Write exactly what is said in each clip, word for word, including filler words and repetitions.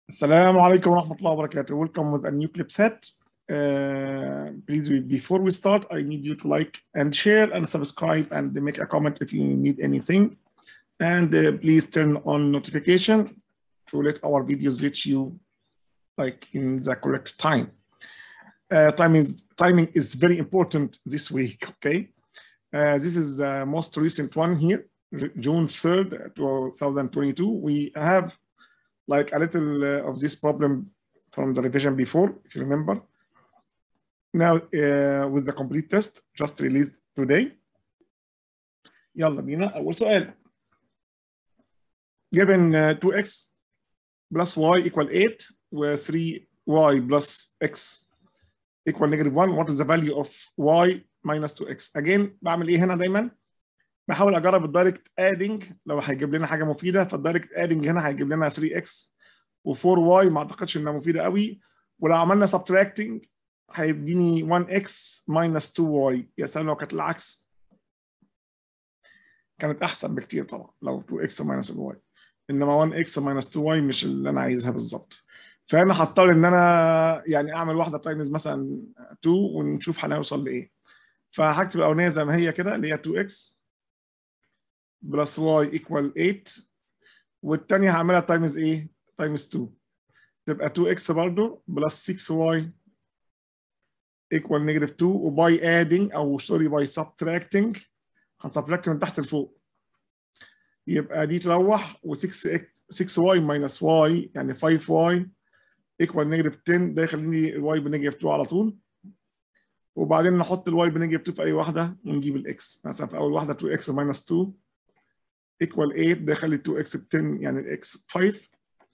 السلام عليكم ورحمة الله وبركاته. Welcome with a new clip set. Uh, please, before we start, I need you to like and share and subscribe and make a comment if you need anything. And uh, please turn on notification to let our videos reach you like in the correct time. Uh, time is, timing is very important this week, okay? Uh, this is the most recent one here, June third, two thousand twenty-two. We have like a little uh, of this problem from the revision before, if you remember. Now, uh, with the complete test just released today. يلا بينا أول سؤال. Given uh, two x plus y equal eight, where three y plus x equal negative one, what is the value of y minus two x? Again, بعمل إيه هنا دايما؟ بحاول اجرب الدايركت ادنج لو هيجيب لنا حاجه مفيده، فالدايركت ادنج هنا هيجيب لنا ثري اكس و4 واي، ما اعتقدش انها مفيده قوي. ولو عملنا سبتراكتنج هيديني ون اكس ماينس تو واي. يا سلام لو كانت العكس، كانت احسن بكتير طبعا لو تو اكس ماينس واي، انما ون اكس ماينس تو واي مش اللي انا عايزها بالظبط. فانا هضطر ان انا يعني اعمل واحده تايمز مثلا تو ونشوف هنوصل لايه. فهكتب الاولانيه زي ما هي كده اللي هي تو اكس بلس واي ايكوال ايت، والثانيه هعملها تايمز ايه؟ تايمز تو، تبقى تو اكس برضه بلس سكس واي ايكوال نيجاتيف تو، وباي ادنج او سوري باي سبتراكتنج هنسبتراكت من تحت لفوق، يبقى دي تروح و6 سكس واي ماينس واي يعني فايف واي ايكوال نيجاتيف تن، ده يخليني الواي بنيجاتيف تو على طول. وبعدين نحط الواي بنيجاتيف تو في اي واحده ونجيب الاكس. مثلا في اول واحده تو اكس ماينس تو equal eight، ده يخلي تو اكس ب ten يعني الاكس فايف.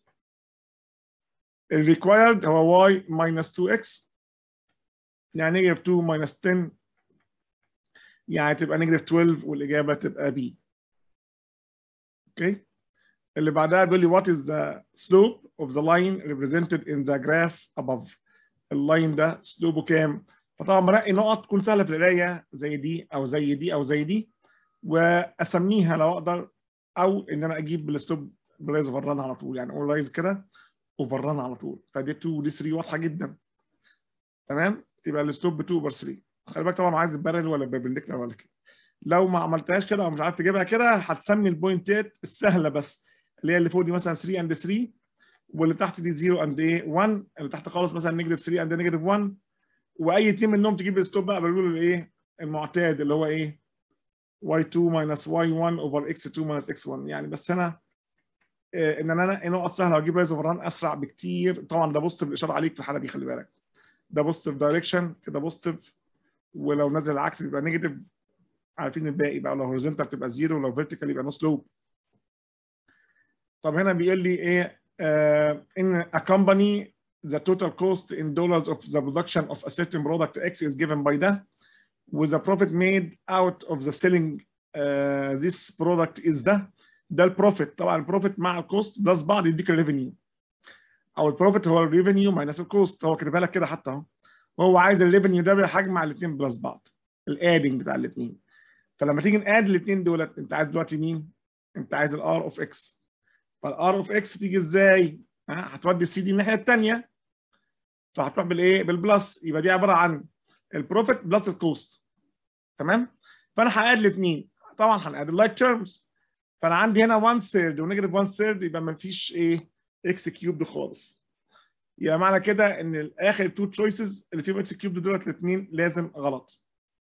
ال required هو y minus تو اكس يعني negative two minus ten يعني تبقى negative twelve، والاجابه تبقى B. اوكي. اللي بعدها بيقول لي what is the slope of the line represented in the graph above. اللاين ده سلوبه كام؟ فطبعا بنقي نقط تكون سهله في القرايه زي دي او زي دي او زي دي، واسميها لو اقدر، او ان انا اجيب السلوب برايز اوفر ران على طول، يعني اقول رايز كده اوفر ران على طول. فدي اتنين ودي ثري واضحه جدا. تمام؟ تبقى الستوب ب تو اوفر ثري. خلي بالك طبعا عايز البارل ولا بيربنديكولار ولا كده. لو ما عملتهاش كده او مش عارف تجيبها كده، هتسمي البوينتات السهله بس، اللي هي اللي فوق دي مثلا ثري اند ثري، واللي تحت دي زيرو اند ايه ون، اللي تحت خالص مثلا نيجاتيف ثري اند نيجاتيف ون، واي اتنين منهم تجيب الستوب بقى بالرول الايه المعتاد اللي هو ايه واي تو ماينس واي ون اوفر اكس تو ماينس اكس ون. يعني بس هنا إيه ان انا انقي نقط سهله واجيب رايز اوفر ران اسرع بكتير. طبعا ده بوزيتيف الاشاره عليك في الحاله دي، خلي بالك ده بوزيتيف دايركشن كده بوزيتيف، ولو نزل العكس يبقى نيجاتيف. عارفين الباقي بقى، لو هوريزونتال تبقى زيرو، ولو فيرتيكال يبقى نو سلوب. طب هنا بيقول لي ايه uh, in a company the total cost in dollars of the production of a certain product X is given by ده, with a profit made out of the selling uh, this product is ده. ده البروفيت. طبعا البروفيت مع الكوست بلس بعض يديك الريفينيو، او البروفيت هو الريفينيو ماينس الكوست. هو كاتبها لك كده حتى اهو، وهو عايز الريفينيو ده بيحجم الاثنين بلس بعض، الادنج بتاع الاثنين. فلما تيجي ناد الاثنين دولت، انت عايز دلوقتي مين؟ انت عايز الار اوف اكس. فالار اوف اكس تيجي ازاي؟ ها هتودي السي دي الناحيه الثانيه، فهتروح بالايه؟ بالبلس. يبقى دي عباره عن البروفيت بلس الكوست. تمام؟ فانا هاد الاثنين، طبعا هناد اللايك تيرمز. فانا عندي هنا واحد ثيرد ونيجاتيف واحد ثيرد، يبقى ما فيش ايه؟ اكس كيوبد خالص. يبقى معنى كده ان الاخر تو تشويسز اللي فيهم اكس كيوبد دولت الاثنين لازم غلط.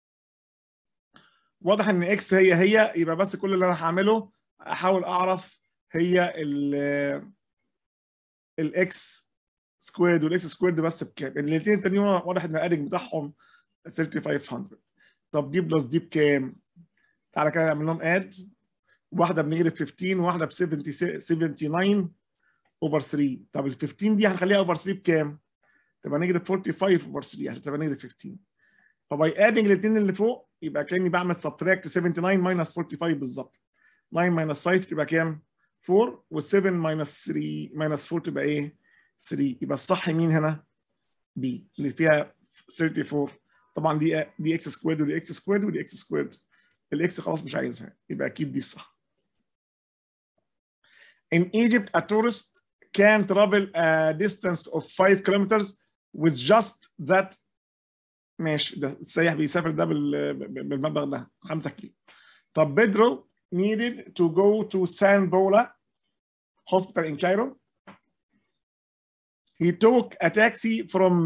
واضح ان اكس هي هي، يبقى بس كل اللي انا هعمله احاول اعرف هي ال الاكس سكويرد والاكس سكويرد بس بكام. الاثنين التانيين واضح ان الادنج بتاعهم ثلاثة آلاف وخمسمية. طب دي بلس دي بكام؟ تعالى كده نعمل لهم اد. واحده بنيجاتيف خمستاشر وواحده ب سبعة وسبعين اوفر ثري. طب ال خمستاشر دي هنخليها اوفر ثري بكام؟ تبقى نيجاتيف خمسة وأربعين اوفر ثري عشان تبقى نيجاتيف خمستاشر. فباي ادنج الاثنين اللي فوق يبقى كاني بعمل سبتراكت تسعة وسبعين ماينس خمسة وأربعين بالظبط. تسعة ماينس خمسة تبقى كام؟ أربعة، وال7 ماينس ثري ماينس أربعة تبقى ايه؟ ثري. يبقى الصح مين هنا؟ بي اللي فيها أربعة وثلاثين. طبعا دي دي اكس سكويرد ودي اكس سكويرد ودي اكس سكويرد. الاكس خلاص مش عايزها، يبقى اكيد دي الصح. In Egypt, a tourist can travel a distance of five kilometers with just that. ماشي، ده السياح بيسافر ده بالمبلغ ده خمسة كيلو. طب بيدرو needed to go to San Paula hospital in Cairo. He took a taxi from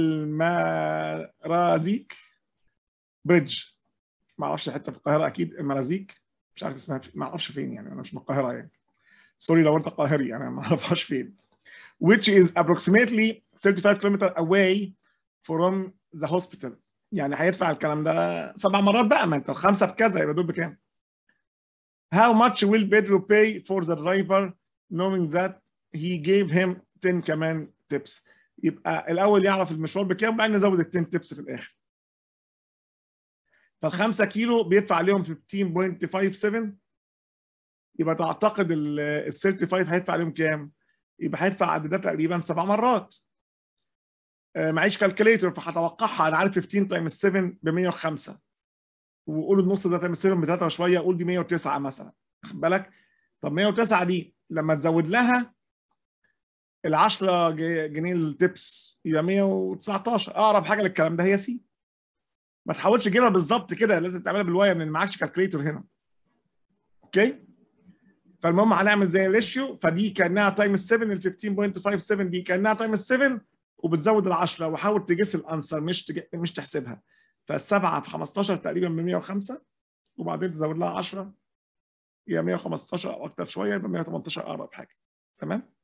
المرازيك بريدج. ما اعرفش حته في القاهره، اكيد المرازيك، مش عارف اسمها، ما اعرفش فين يعني، انا مش من القاهره يعني، سوري لو انت قاهري، انا ما اعرفهاش فين. which is approximately thirty-five kilometers away from the hospital. يعني هيدفع الكلام ده سبع مرات بقى، ما انت الخمسه بكذا يبقى دول بكام؟ How much will Pedro pay for the driver knowing that he gave him ten كمان tips؟ يبقى الاول يعرف المشوار بكام وبعدين نزود ال ten tips في الاخر. فالخمسة كيلو بيدفع عليهم fifteen point five seven، يبقى تعتقد ال thirty-five هيدفع عليهم كام؟ يبقى هيدفع قد ده تقريبا سبع مرات. آه معيش كالكوليتر فهتوقعها، انا عارف fifteen times seven ب مية وخمسة، وقول النص ده times seven ب ثلاثة وشويه، قول دي مية وتسعة مثلا، واخد بالك؟ طب مية وتسعة دي لما تزود لها ال عشرة جنيه التبس يبقى مية وتسعتاشر. اقرب حاجه للكلام ده هي سي. ما تحاولش تجيبها بالظبط كده، لازم تعملها بالواير لان معكش كالكوليتر هنا. اوكي؟ فالمهم هنعمل زي الريشيو، فدي كانها تايمز سبعة، ال fifteen point five seven دي كانها تايمز سبعة وبتزود ال عشرة، وحاول تقيس الانسر مش تج... مش تحسبها. فالسبعه في خمستاشر تقريبا ب مية وخمسة، وبعدين تزود لها عشرة يا مية وخمستاشر او اكتر شويه يبقى مية وتمنتاشر اقرب حاجه. تمام؟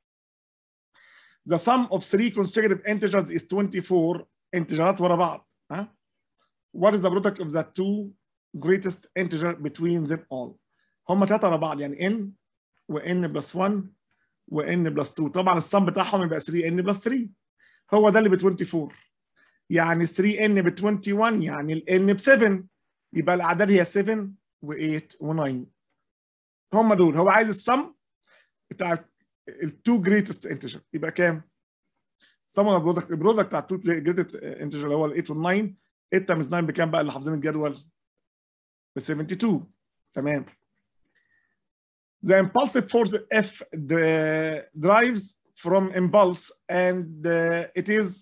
The sum of three consecutive integers is twenty-four. انتجرات ورا بعض. ها؟ What is the product of the two greatest integer between them all؟ هم ثلاثه ورا بعض، يعني n و n بلس واحد و n بلس اتنين. طبعا السم بتاعهم يبقى three n بلس تلاتة، هو ده اللي ب twenty-four. يعني three n ب twenty-one، يعني ال n ب سبعة، يبقى الاعداد هي سبعة و eight و nine. هم دول. هو عايز السم بتاع ال two greatest integer، يبقى كام؟ sum of product البرودكت بتاع two greatest integer اللي هو ال eight وال nine. eight times nine بكام بقى اللي حافظين الجدول؟ ب seventy-two. تمام. The impulsive force F drives from impulse and uh, it is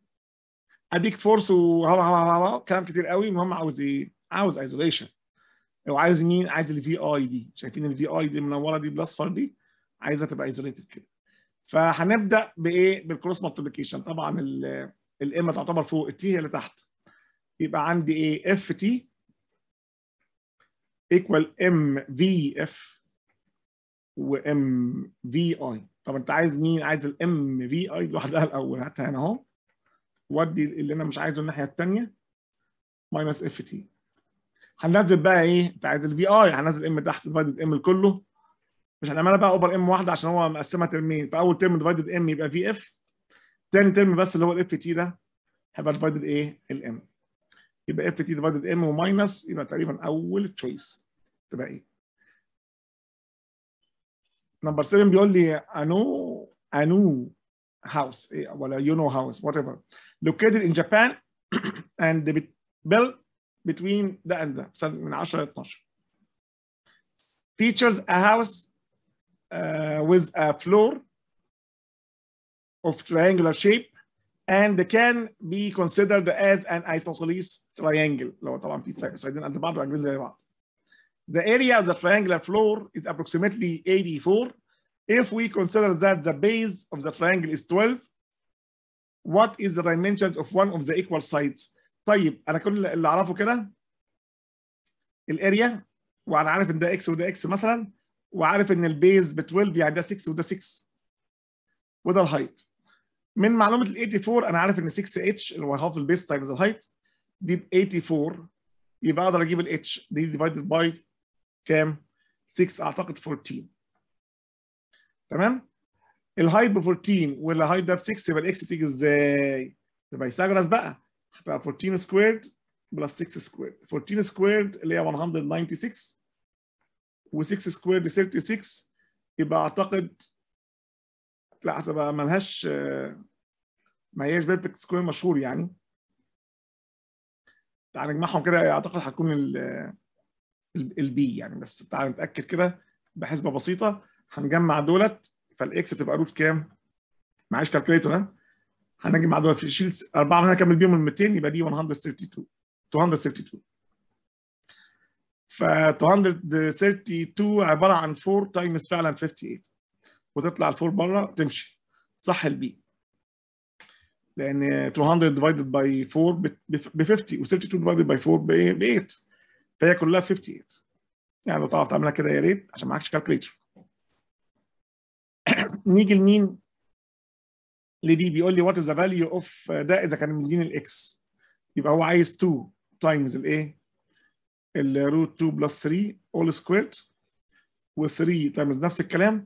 a big force و كلام كتير قوي. المهم عاوز ايه؟ عاوز isolation. هو عايز مين؟ عايز ال في اي دي. شايفين ال في اي دي المنوره دي بالاصفر دي؟ عايزها تبقى isolated كده. فهنبدا بايه؟ بالكروس مالتيبيكيشن. طبعا الام تعتبر فوق، التي هي اللي تحت. يبقى عندي ايه؟ اف تي ايكوال ام في اف وام في اي. طب انت عايز مين؟ عايز الام في اي لوحدها الاول، هاتها هنا اهو، ودي اللي انا مش عايزه الناحيه الثانيه ماينس اف تي. هننزل بقى ايه؟ انت عايز الفي اي، هننزل ام تحت ديفايدد ام الكله، مش هنعملها بقى اوفر ام واحده عشان هو مقسمها ترمين. فاول ترم ديفايدد ام يبقى في اف، ثاني ترم بس اللي هو الاف تي ده هيبقى ديفايدد ايه؟ الام. يبقى اف تي ديفايدد ام وماينس، يبقى تقريبا اول تشويس تبقى ايه؟ نمبر سبعة بيقول لي انو انو house ولا you know house whatever located in Japan and built between ده and ده من عشرة ل اتناشر. features a house uh, with a floor of triangular shape and can be considered as an isosceles triangle. لو طبعا في سايدين قد بعض وعجلين زي بعض. The area of the triangular floor is approximately eighty-four. If we consider that the base of the triangle is twelve, what is the dimensions of one of the equal sides؟ طيب انا كل اللي اعرفه كده الاريا، وانا عارف ان ده اكس وده اكس مثلا، وعارف ان البيز ب اتناشر يعني ده ستة وده ستة، وده الهايت. من معلومه ال eighty-four انا عارف ان ستة اتش اللي هو هاف البيز تايمز الهايت دي ب eighty-four، يبقى اقدر اجيب الاتش دي ديفايدد باي كام؟ ستة اعتقد fourteen. تمام؟ الهايت ب fourteen والهايت ده ب ستة، يبقى الاكس تيجي ازاي؟ يبقى يثاغورس بقى، هتبقى fourteen سكويرد بلس ستة سكويرد. fourteen سكويرد اللي هي one hundred ninety-six و6 سكويرد thirty-six، يبقى اعتقد لا هتبقى مالهاش، ما هياش بيرفكت سكوير مشهور يعني. تعال نجمعهم كده، اعتقد هتكون البي يعني، بس تعال نتاكد كده بحسبه بسيطه. هنجمع دولت، فالاكس تبقى روت كام؟ معيش كالكوليتور ها؟ هنجي مع دول في شيل أربعة هنا نكمل بيهم ال مئتين يبقى دي مئتين واتنين وثلاثين مئتين وثلاثين. ف مئتين وثلاثين عباره عن أربعة تايمز فعلا ثمانية وخمسين وتطلع ال أربعة بره تمشي صح البي، لان مئتين ديفايدد باي أربعة ب خمسين و ثلاثة وثلاثين ديفايدد باي أربعة ب ثمانية، فهي كلها ثمانية وخمسين. يعني لو تعرف تعملها كده يا ريت عشان معكش كالكوليتر. نيجي لمين؟ لدي بيقول لي وات از ذا فاليو اوف ده اذا كان مديني الاكس، يبقى هو عايز اتنين تايمز الايه؟ الروت اتنين بلس تلاتة اول سكويرد و3 تايمز نفس الكلام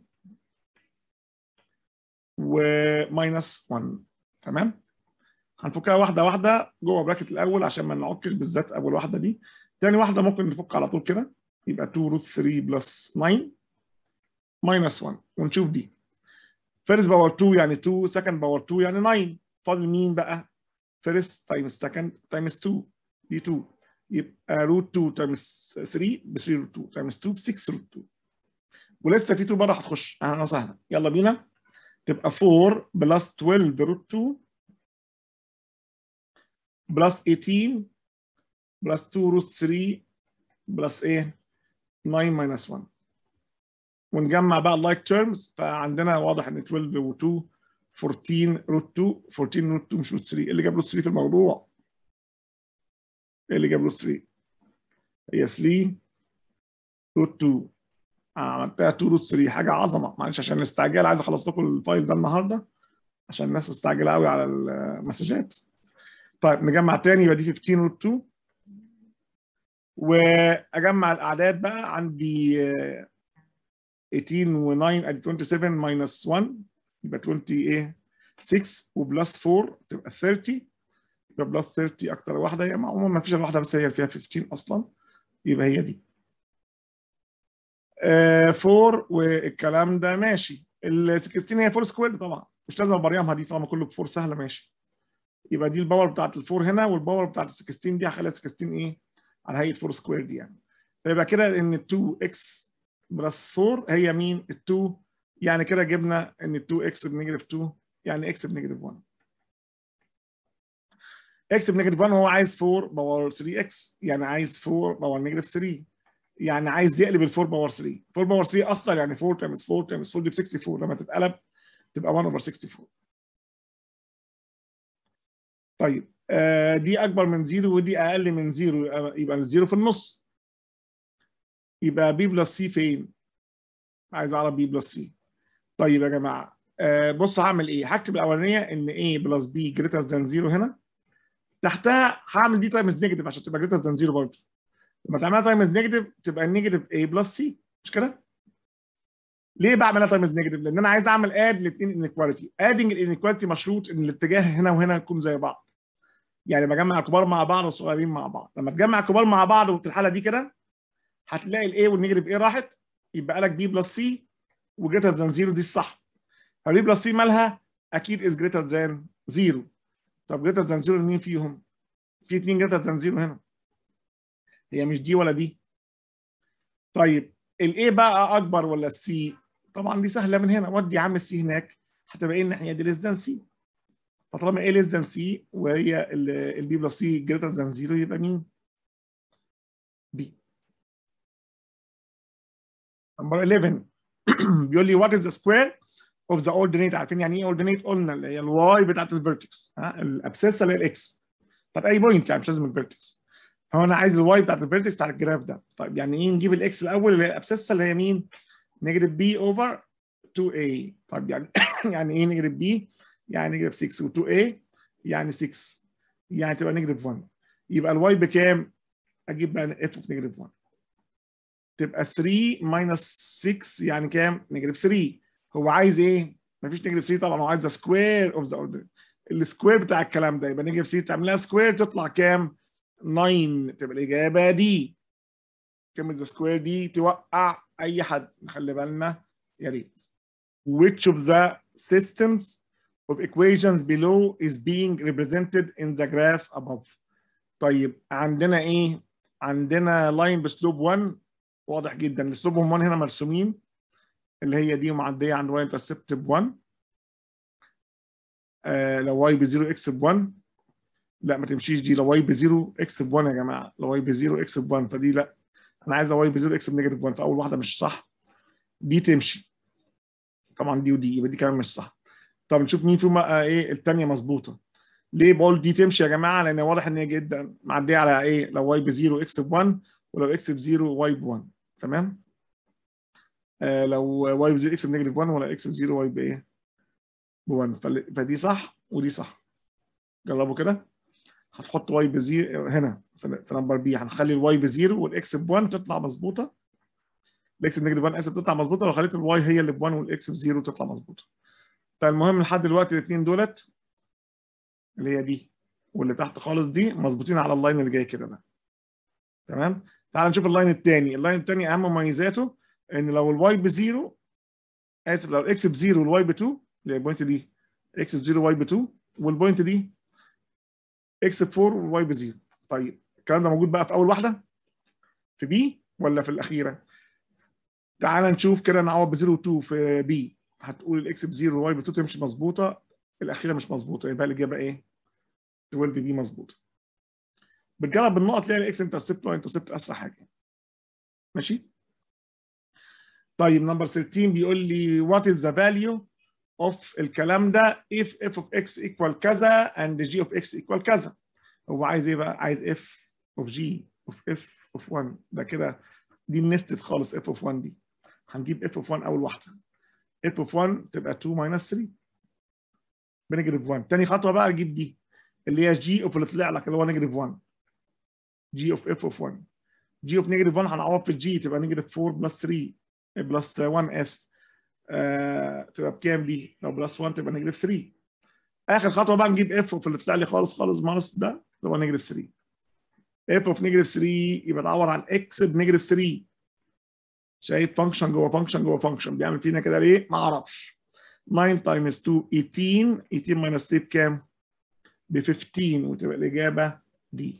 وماينس واحد. تمام؟ هنفكها واحده واحده جوه براكت الاول عشان ما نعكش بالذات اول واحده دي. ثاني واحده ممكن نفك على طول كده، يبقى اتنين روت تلاتة بلس تسعة ماينس واحد ونشوف دي. فيرست باور اتنين يعني اتنين، سكند باور اتنين يعني تسعة، فاضل مين بقى؟ فيرست تايمز سكند تايمز اتنين دي اتنين، يبقى روت اتنين تايمز تلاتة ب تلاتة روت اتنين تايمز اتنين ب ستة روت اتنين، ولسه في اتنين بره هتخش. اهلا وسهلا، يلا بينا. تبقى أربعة بلس اتناشر روت اتنين بلس تمنتاشر بلس اتنين روت تلاتة بلس ايه؟ تسعة ماينس واحد. ونجمع بقى اللايك تيرمز، فعندنا واضح ان اتناشر و اتنين أربعتاشر روت اتنين، أربعتاشر روت اتنين مش روت تلاتة. اللي جاب روت تلاتة في الموضوع؟ ايه اللي جاب روت تلاتة؟ هي تلاتة روت اتنين، عملتها اتنين روت تلاتة، حاجه عظمه. معلش عشان الاستعجال عايز اخلص لكم الفايل ده النهارده عشان الناس مستعجله قوي على المسجات. طيب نجمع تاني، يبقى دي خمستاشر روت اتنين، واجمع الاعداد بقى. عندي تمنتاشر و9 ادي سبعة وعشرين ماينس واحد يبقى عشرين ايه؟ ستة وبلس أربعة تبقى ثلاثين، يبقى بلس ثلاثين اكتر واحده، هي عموما ما فيش الا واحده بس هي اللي فيها خمستاشر اصلا، يبقى هي دي. آه أربعة والكلام ده ماشي. ال ستاشر هي فور سكوير طبعا، مش لازم ابريمها دي طالما كله بفور سهله ماشي. يبقى دي الباور بتاعت الفور هنا، والباور بتاعت ال ستاشر دي هخليها ستاشر ايه؟ على هيئه فور سكوير دي يعني. فيبقى كده ان اتنين اكس بلس أربعة هي مين؟ ال اتنين، يعني كده جبنا ان اتنين اكس بنيجاتيف اتنين يعني اكس بنيجاتيف واحد. اكس بنيجاتيف واحد هو عايز أربعة باور تلاتة اكس، يعني عايز أربعة باور نيجاتيف تلاتة، يعني عايز يقلب ال أربعة باور تلاتة. أربعة باور تلاتة اصلا يعني أربعة تايمز أربعة تايمز أربعة دي ب أربعة وستين، لما تتقلب تبقى واحد اوفر أربعة وستين. طيب آه دي اكبر من زيرو ودي اقل من زيرو، يبقى الزيرو في النص. يبقى بي بلس سي فين؟ عايز اعرف بي بلس سي. طيب يا جماعه آه بص هعمل ايه؟ هكتب الاولانيه ان A بلس B جريتر ذان زيرو هنا، تحتها هعمل دي تايمز نيجاتيف عشان تبقى جريتر ذان زيرو برضه. لما تعملها تايمز نيجاتيف تبقى النيجاتيف A بلس C، مش كده؟ ليه بعملها تايمز نيجاتيف؟ لان انا عايز اعمل اد الاثنين انيكواليتي. ادنج الانيكواليتي مشروط ان الاتجاه هنا وهنا يكون زي بعض، يعني بجمع الكبار مع بعض والصغيرين مع بعض. لما تجمع الكبار مع بعض وفي الحاله دي كده هتلاقي الاي والنيجاتيف ايه راحت، يبقى لك بي بلس سي وجريتر ذان زيرو، دي الصح. فبي بلس سي مالها؟ اكيد از جريتر ذان زيرو. طب جريتر ذان زيرو مين فيهم؟ في اثنين جريتر ذان زيرو هنا، هي مش دي ولا دي. طيب الاي بقى اكبر ولا السي؟ طبعا دي سهله من هنا، ودي يا عم السي هناك هتبقى ايه الناحيه دي؟ ليس ذان سي. فطالما ايه ليس ذان سي وهي البي بلس سي جريتر ذان زيرو، يبقى مين؟ بي. نمبر احداشر بيقول لي وات از ذا سكوير اوف ذا اوردينيت. عارفين يعني ايه اوردينيت؟ قلنا اللي هي الواي بتاعت الفيرتكس، ها الابسيسه اللي هي الاكس بتاعت اي بوينت، يعني مش لازم الفيرتكس. فهو انا عايز الواي بتاعت الفيرتكس بتاعت الجراف ده. طيب يعني ايه؟ نجيب الاكس الاول اللي هي الابسيسه اللي هي مين؟ نيجاتيف بي اوفر اتنين اي. طيب يعني يعني ايه نيجاتيف بي؟ يعني نيجاتيف ستة و اتنين اي يعني ستة، يعني تبقى نيجاتيف واحد. يبقى الواي بكام؟ اجيب بقى اف اوف نيجاتيف واحد، تبقى تلاتة ماينس ستة يعني كام؟ نيجاتيف تلاتة. هو عايز ايه؟ مفيش نيجاتيف تلاتة طبعا، هو عايز ذا سكوير اوف ذا اوردر. السكوير بتاع الكلام ده يبقى نيجاتيف تلاتة تعملها سكوير تطلع كام؟ تسعة، تبقى الاجابه دي. كلمه ذا سكوير دي توقع اي حد، نخلي بالنا يا ريت. Which of the systems of equations below is being represented in the graph above؟ طيب عندنا ايه؟ عندنا لاين بسلوب واحد واضح جدا، السلوب واحد هنا مرسومين، اللي هي دي معديه عند واي انترسبت ب واحد. آه لو واي بزيرو اكس ب واحد لا ما تمشيش دي. لو واي بزيرو اكس ب واحد يا جماعه، لو واي بزيرو اكس ب واحد فدي لا، انا عايز واي بزيرو اكس بنيجاتيف واحد، فاول واحده مش صح، دي تمشي طبعا، دي ودي يبقى دي كمان مش صح. طب نشوف مين فيهم بقى ايه الثانيه مظبوطه. ليه بقول دي تمشي يا جماعه؟ لان واضح ان هي جدا معديه على ايه، لو واي بزيرو اكس ب واحد، ولو اكس بزيرو واي ب واحد. تمام. آه لو واي بزيرو اكس بنيجاتيف واحد، ولا اكس بزيرو واي بايه؟ ب واحد. فدي صح ودي صح. جربوا كده. هتحط واي بزيرو هنا في نمبر بي، هنخلي الواي بزيرو والاكس ب واحد تطلع مظبوطه، الاكس بنيجاتيف واحد اسف تطلع مظبوطه، لو خليت الواي هي اللي ب واحد والاكس بزيرو تطلع مظبوطه. فالمهم لحد دلوقتي الاثنين دولت اللي هي دي واللي تحت خالص دي مظبوطين على اللاين اللي جاي كده ده. تمام. تعال نشوف اللاين الثاني. اللاين الثاني اهم مميزاته ان لو الواي بزيرو اسف لو الاكس بزيرو والواي ب اتنين، اللي هي البوينت دي اكس بزيرو واي ب اتنين، والبوينت دي اكس ب اربعة والواي بزيرو. طيب الكلام ده موجود بقى في اول واحده في بي ولا في الاخيره؟ تعال نشوف كده، نعوض ب صفر و اتنين في بي، هتقول الاكس ب صفر والواي ب اتنين تمشي مظبوطه، الاخيره مش مظبوطه، يبقى الاجابه ايه؟ اتناشر بي مظبوطه. بتجرب بالنقط تلاقي الاكس انترسبت واي انترسبت اسرع حاجه. ماشي. طيب نمبر تلتاشر بيقول لي وات از ذا فاليو اوف الكلام ده if f of x equal كذا and g of x equal كذا. هو عايز ايه بقى؟ عايز f of g of f of واحد. ده كده دي النستد خالص f of واحد دي. هنجيب f of واحد اول واحده. f of واحد تبقى اتنين minus تلاتة بنيجاتيف واحد. تاني خطوه بقى اجيب دي اللي هي g of اللي طلع لك اللي هو نيجاتيف واحد. g of f of واحد. g of نيجاتيف واحد هنعوض في الجي تبقى نيجاتيف اربعة بلس تلاتة بلس واحد اسف. آه تبقى بكام دي؟ لو بلس واحد تبقى نيجاتيف تلاتة. اخر خطوه بقى نجيب اف اوف اللي طلع لي خالص خالص ماينس ده اللي هو نيجاتيف تلاتة. اف اوف نيجاتيف تلاتة يبقى تعوض عن اكس بنيجاتيف تلاتة. شايف فانكشن جوه فانكشن جوه فانكشن بيعمل فينا كده ليه؟ ما اعرفش. تسعة تايمز اتنين تمنتاشر، تمنتاشر ماينس تلاتة بكام؟ ب خمستاشر وتبقى الاجابه دي.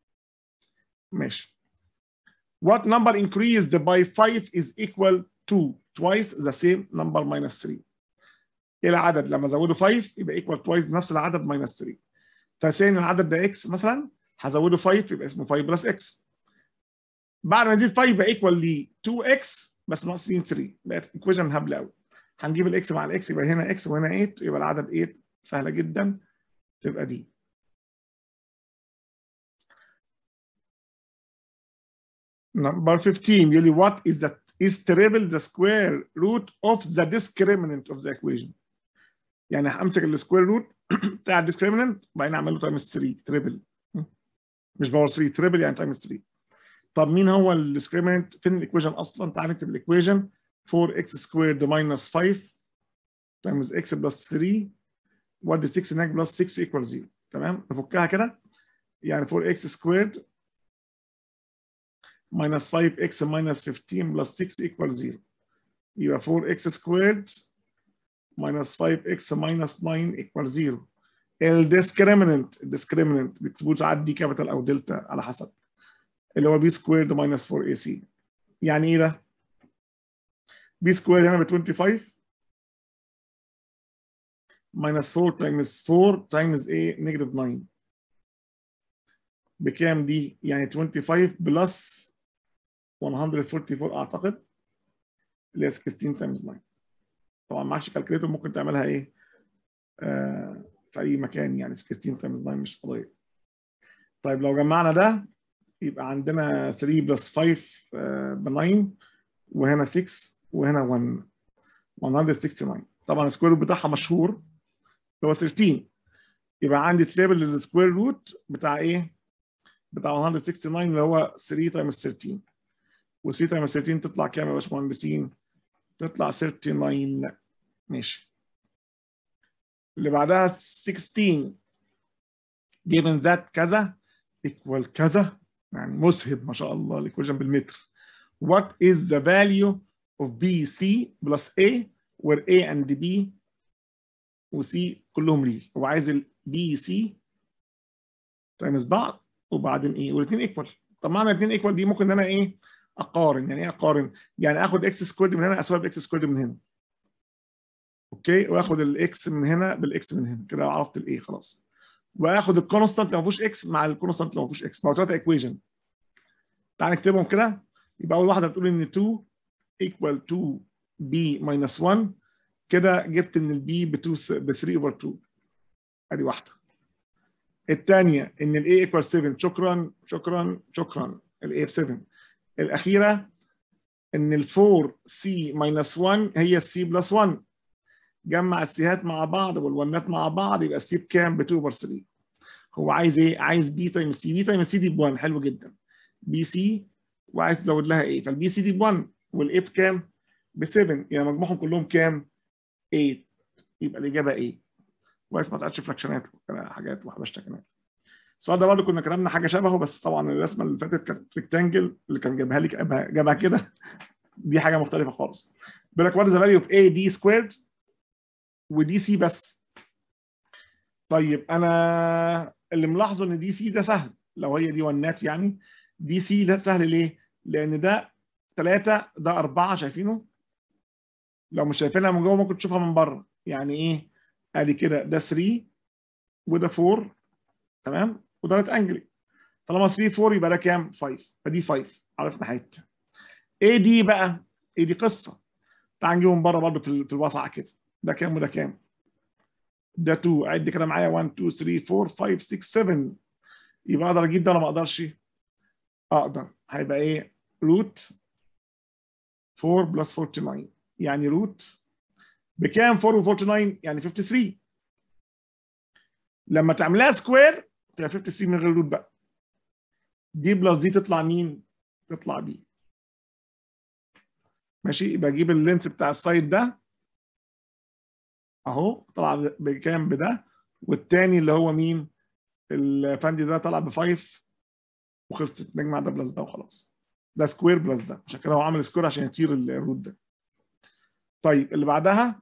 ماشي. What number increased by five is equal to twice the same number minus three. ايه العدد لما ازوده خمسة يبقى equal twice نفس العدد minus تلاتة. فثاني العدد ده اكس مثلا، هزوده خمسة يبقى اسمه خمسة بلس اكس. بعد ما نزيد خمسة يبقى ايكوال ل اتنين اكس بس ناقصين تلاتة. بقت ايكويشن هبله قوي. هنجيب الاكس مع الاكس يبقى هنا اكس وهنا تمانية، يبقى العدد تمانية. سهله جدا تبقى دي. نمبر خمستاشر بيقول لي what is the is triple the square root of the discriminant of the equation. يعني همسك السكوير روت بتاع الديسكريمنت وبعدين اعمل له تايمز تلاتة تريبل، مش باور تلاتة تريبل يعني تايمز تلاتة. طب مين هو الديسكريمنت؟ فين الايكويشن اصلا؟ تعال نكتب الايكويشن فور اكس سكويرد ماينس خمسة تايمز اكس بلس تلاتة وادي ستة هناك بلس ستة ايكوال صفر. تمام. نفكها كده يعني فور اكس سكويرد ماينس خمسة اكس ماينس خمستاشر بلس ستة ايكوال صفر. يبقى فور اكس سكويرد ماينس خمسة اكس ماينس تسعة ايكوال صفر. الديسكريمنت الديسكريمنت بيكتبوه ساعات دي كابيتال او دلتا على حسب، اللي هو بي سكويرد ماينس اربعة اي سي. يعني ايه ده؟ بي سكويرد هنا ب خمسة وعشرين ماينس اربعة تايمز اربعة تايمز ايه؟ نيجاتيف تسعة. بكام دي؟ يعني خمسة وعشرين بلس مية واربعة وأربعين اعتقد اللي هي ستاشر تايمز تسعة. طبعا معكش كالكوليتر ممكن تعملها ايه؟ آه في اي مكان يعني ستاشر تايمز تسعة مش قضيه. طيب لو جمعنا ده يبقى عندنا تلاتة بلس خمسة ب تسعة وهنا ستة وهنا واحد مية وستة وستين. طبعا السكوير روت بتاعها مشهور هو تلتاشر. يبقى عندي تريبل للسكوير روت بتاع ايه؟ بتاع مية وستة وستين اللي هو تلاتة تايمز تلتاشر. و3 تايمز تلتاشر تطلع كام يا باشمهندسين؟ تطلع تسعة وثلاثين. ماشي. اللي بعدها ستاشر given that كذا equal كذا، يعني مسهب ما شاء الله الايكويشن بالمتر. What is the value of B C plus A where A and B و C كلهم ريل. هو عايز ال B C تايمز بعض وبعدين ايه؟ والاثنين ايكوال. طب معنى الاثنين ايكوال دي ممكن ان انا ايه؟ اقارن. يعني ايه اقارن؟ يعني اخد اكس سكويرد من هنا اساويها باكس سكويرد من هنا. اوكي، واخد الاكس من هنا بالاكس من هنا، كده عرفت الايه خلاص. واخد الكونستانت اللي ما فيهوش اكس مع الكونستانت اللي ما فيهوش اكس، بقوا ثلاثه ايكويشن. تعال نكتبهم كده. يبقى اول واحده بتقول ان اتنين equal to b minus واحد، كده جبت ان البي ب ثلاثة over اتنين، ادي واحده. الثانيه ان الاي equal سبعة، شكرا شكرا شكرا، الاي ب سبعة. الاخيره ان ال أربعة سي minus واحد هي السي بلس واحد، جمع السيهات مع بعض والونات مع بعض يبقى السي بكام؟ ب اتنين over تلاتة. هو عايز ايه؟ عايز بي تايمز سي. بي تايمز سي دي ب واحد، حلو جدا. بي سي وعايز تزود لها ايه؟ فالبي سي دي ب واحد والاي بكام؟ ب سبعة، يعني مجموعهم كلهم كام؟ تمانية. يبقى الاجابه ايه؟ كويس ما طلعتش فراكشنات حاجات وحبشتكنات. السؤال ده برضه كنا كتبنا حاجه شبهه، بس طبعا الرسمه اللي فاتت كانت ريكتانجل، اللي كان جابها لي جابها كده، دي حاجه مختلفه خالص. بيقول لك وات از ذا فاليو اوف اي دي سكويرد ودي سي بس. طيب انا اللي ملاحظه ان دي سي ده سهل، لو هي دي ونات يعني. دي سي ده سهل ليه؟ لان ده ثلاثة ده أربعة، شايفينه؟ لو مش شايفينها من جوه ممكن تشوفها من بره. يعني ايه؟ ادي كده ده تلاتة وده أربعة، تمام؟ وده ريكتانجل. طالما تلاتة أربعة يبقى ده كام؟ خمسة، فدي خمسة، عرفنا حته. ايه دي بقى؟ ايه دي قصه. تعال نجيبهم بره برضه في في الوسع كده. ده كام وده كام؟ ده اتنين، عد كده معايا واحد اتنين تلاتة اربعة خمسة ستة سبعة. يبقى اقدر اجيب ده ولا ما اقدرش؟ اقدر. هيبقى ايه؟ روت أربعة بلس تسعة واربعين، يعني روت بكام؟ أربعة و تسعة واربعين يعني تلاتة وخمسين. لما تعملها سكوير تبقى تلاتة وخمسين من غير روت بقى. دي بلس دي تطلع مين؟ تطلع دي. ماشي، يبقى اجيب اللينس بتاع السايد ده اهو، طلع بكام؟ بده. والتاني اللي هو مين؟ الفندي ده طلع ب خمسة وخلصت، نجمع ده بلس ده وخلاص. ده سكوير بلس ده، عشان كده هو عامل سكوير عشان يطير الروت ده. طيب اللي بعدها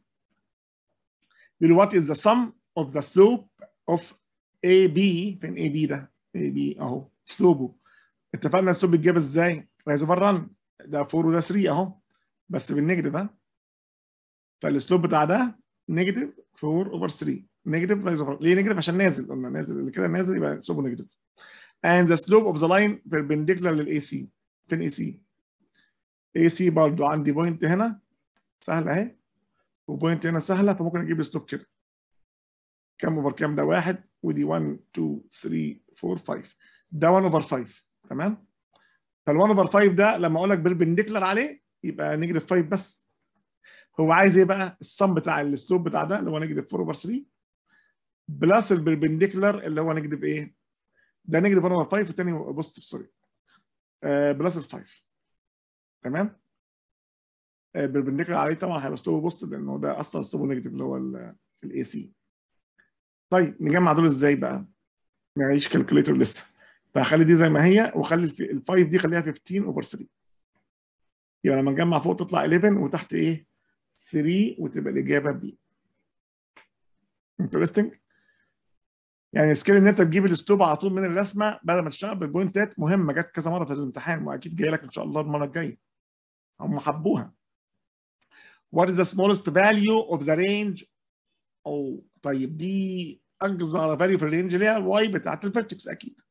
بيقول what is the sum of the slope of إيه بي. فين إيه بي ده؟ إيه بي اهو سلوبه. اتفقنا السلوب بيتجاب ازاي؟ رايز اوفر ران، ده أربعة وده تلاتة اهو، بس بالنيجاتيف ها. فالسلوب بتاع ده نيجاتيف أربعة اوفر تلاتة، نيجاتيف رايز اوفر. ليه نيجاتيف؟ عشان نازل، قلنا نازل، اللي كده نازل يبقى سلوبه نيجاتيف. and the slope of the line perpendicular للاي سي. فين اي سي؟ اي سي برضه عندي بوينت هنا سهله اهي، وبوينت هنا سهله، فممكن اجيب السلوب كده. كام اوفر كام؟ ده واحد، ودي واحد اتنين تلاتة اربعة خمسة، ده واحد اوفر خمسة، تمام؟ فال1 اوفر خمسة ده لما اقول لك بيربنديكولار عليه يبقى نيجاتيف خمسة بس. هو عايز ايه بقى؟ الصم بتاع السلوب بتاع ده اللي هو نيجاتيف أربعة اوفر تلاتة بلس البيربنديكولار اللي هو نيجاتيف ايه؟ ده نيجاتيف واحد اوفر خمسة والثاني بوزيتيف، سوري، آه بلس ال خمسة، تمام؟ آه بيربنديكولار عليه طبعا هيبقى سلوب بوزيتيف لانه ده اصلا سلوب نيجاتيف اللي هو الاي سي. طيب نجمع دول ازاي بقى؟ معيش كالكوليتور لسه، فهخلي دي زي ما هي واخلي ال خمسة دي خليها خمستاشر اوفر تلاتة. يبقى لما نجمع فوق تطلع حداشر وتحت ايه؟ تلاتة، وتبقى الاجابه بي. انترستنج. يعني سكيل ان انت تجيب الاسلوب على طول من الرسمه بدل ما تشتغل بالبوينتات مهمه، جت كذا مره في الامتحان واكيد جايه لك ان شاء الله المره الجايه. هم حبوها. What is the smallest value of the range؟ او طيب دي اصغر فاليو في الرينج اللي هي الواي بتاعت الفيرتكس اكيد.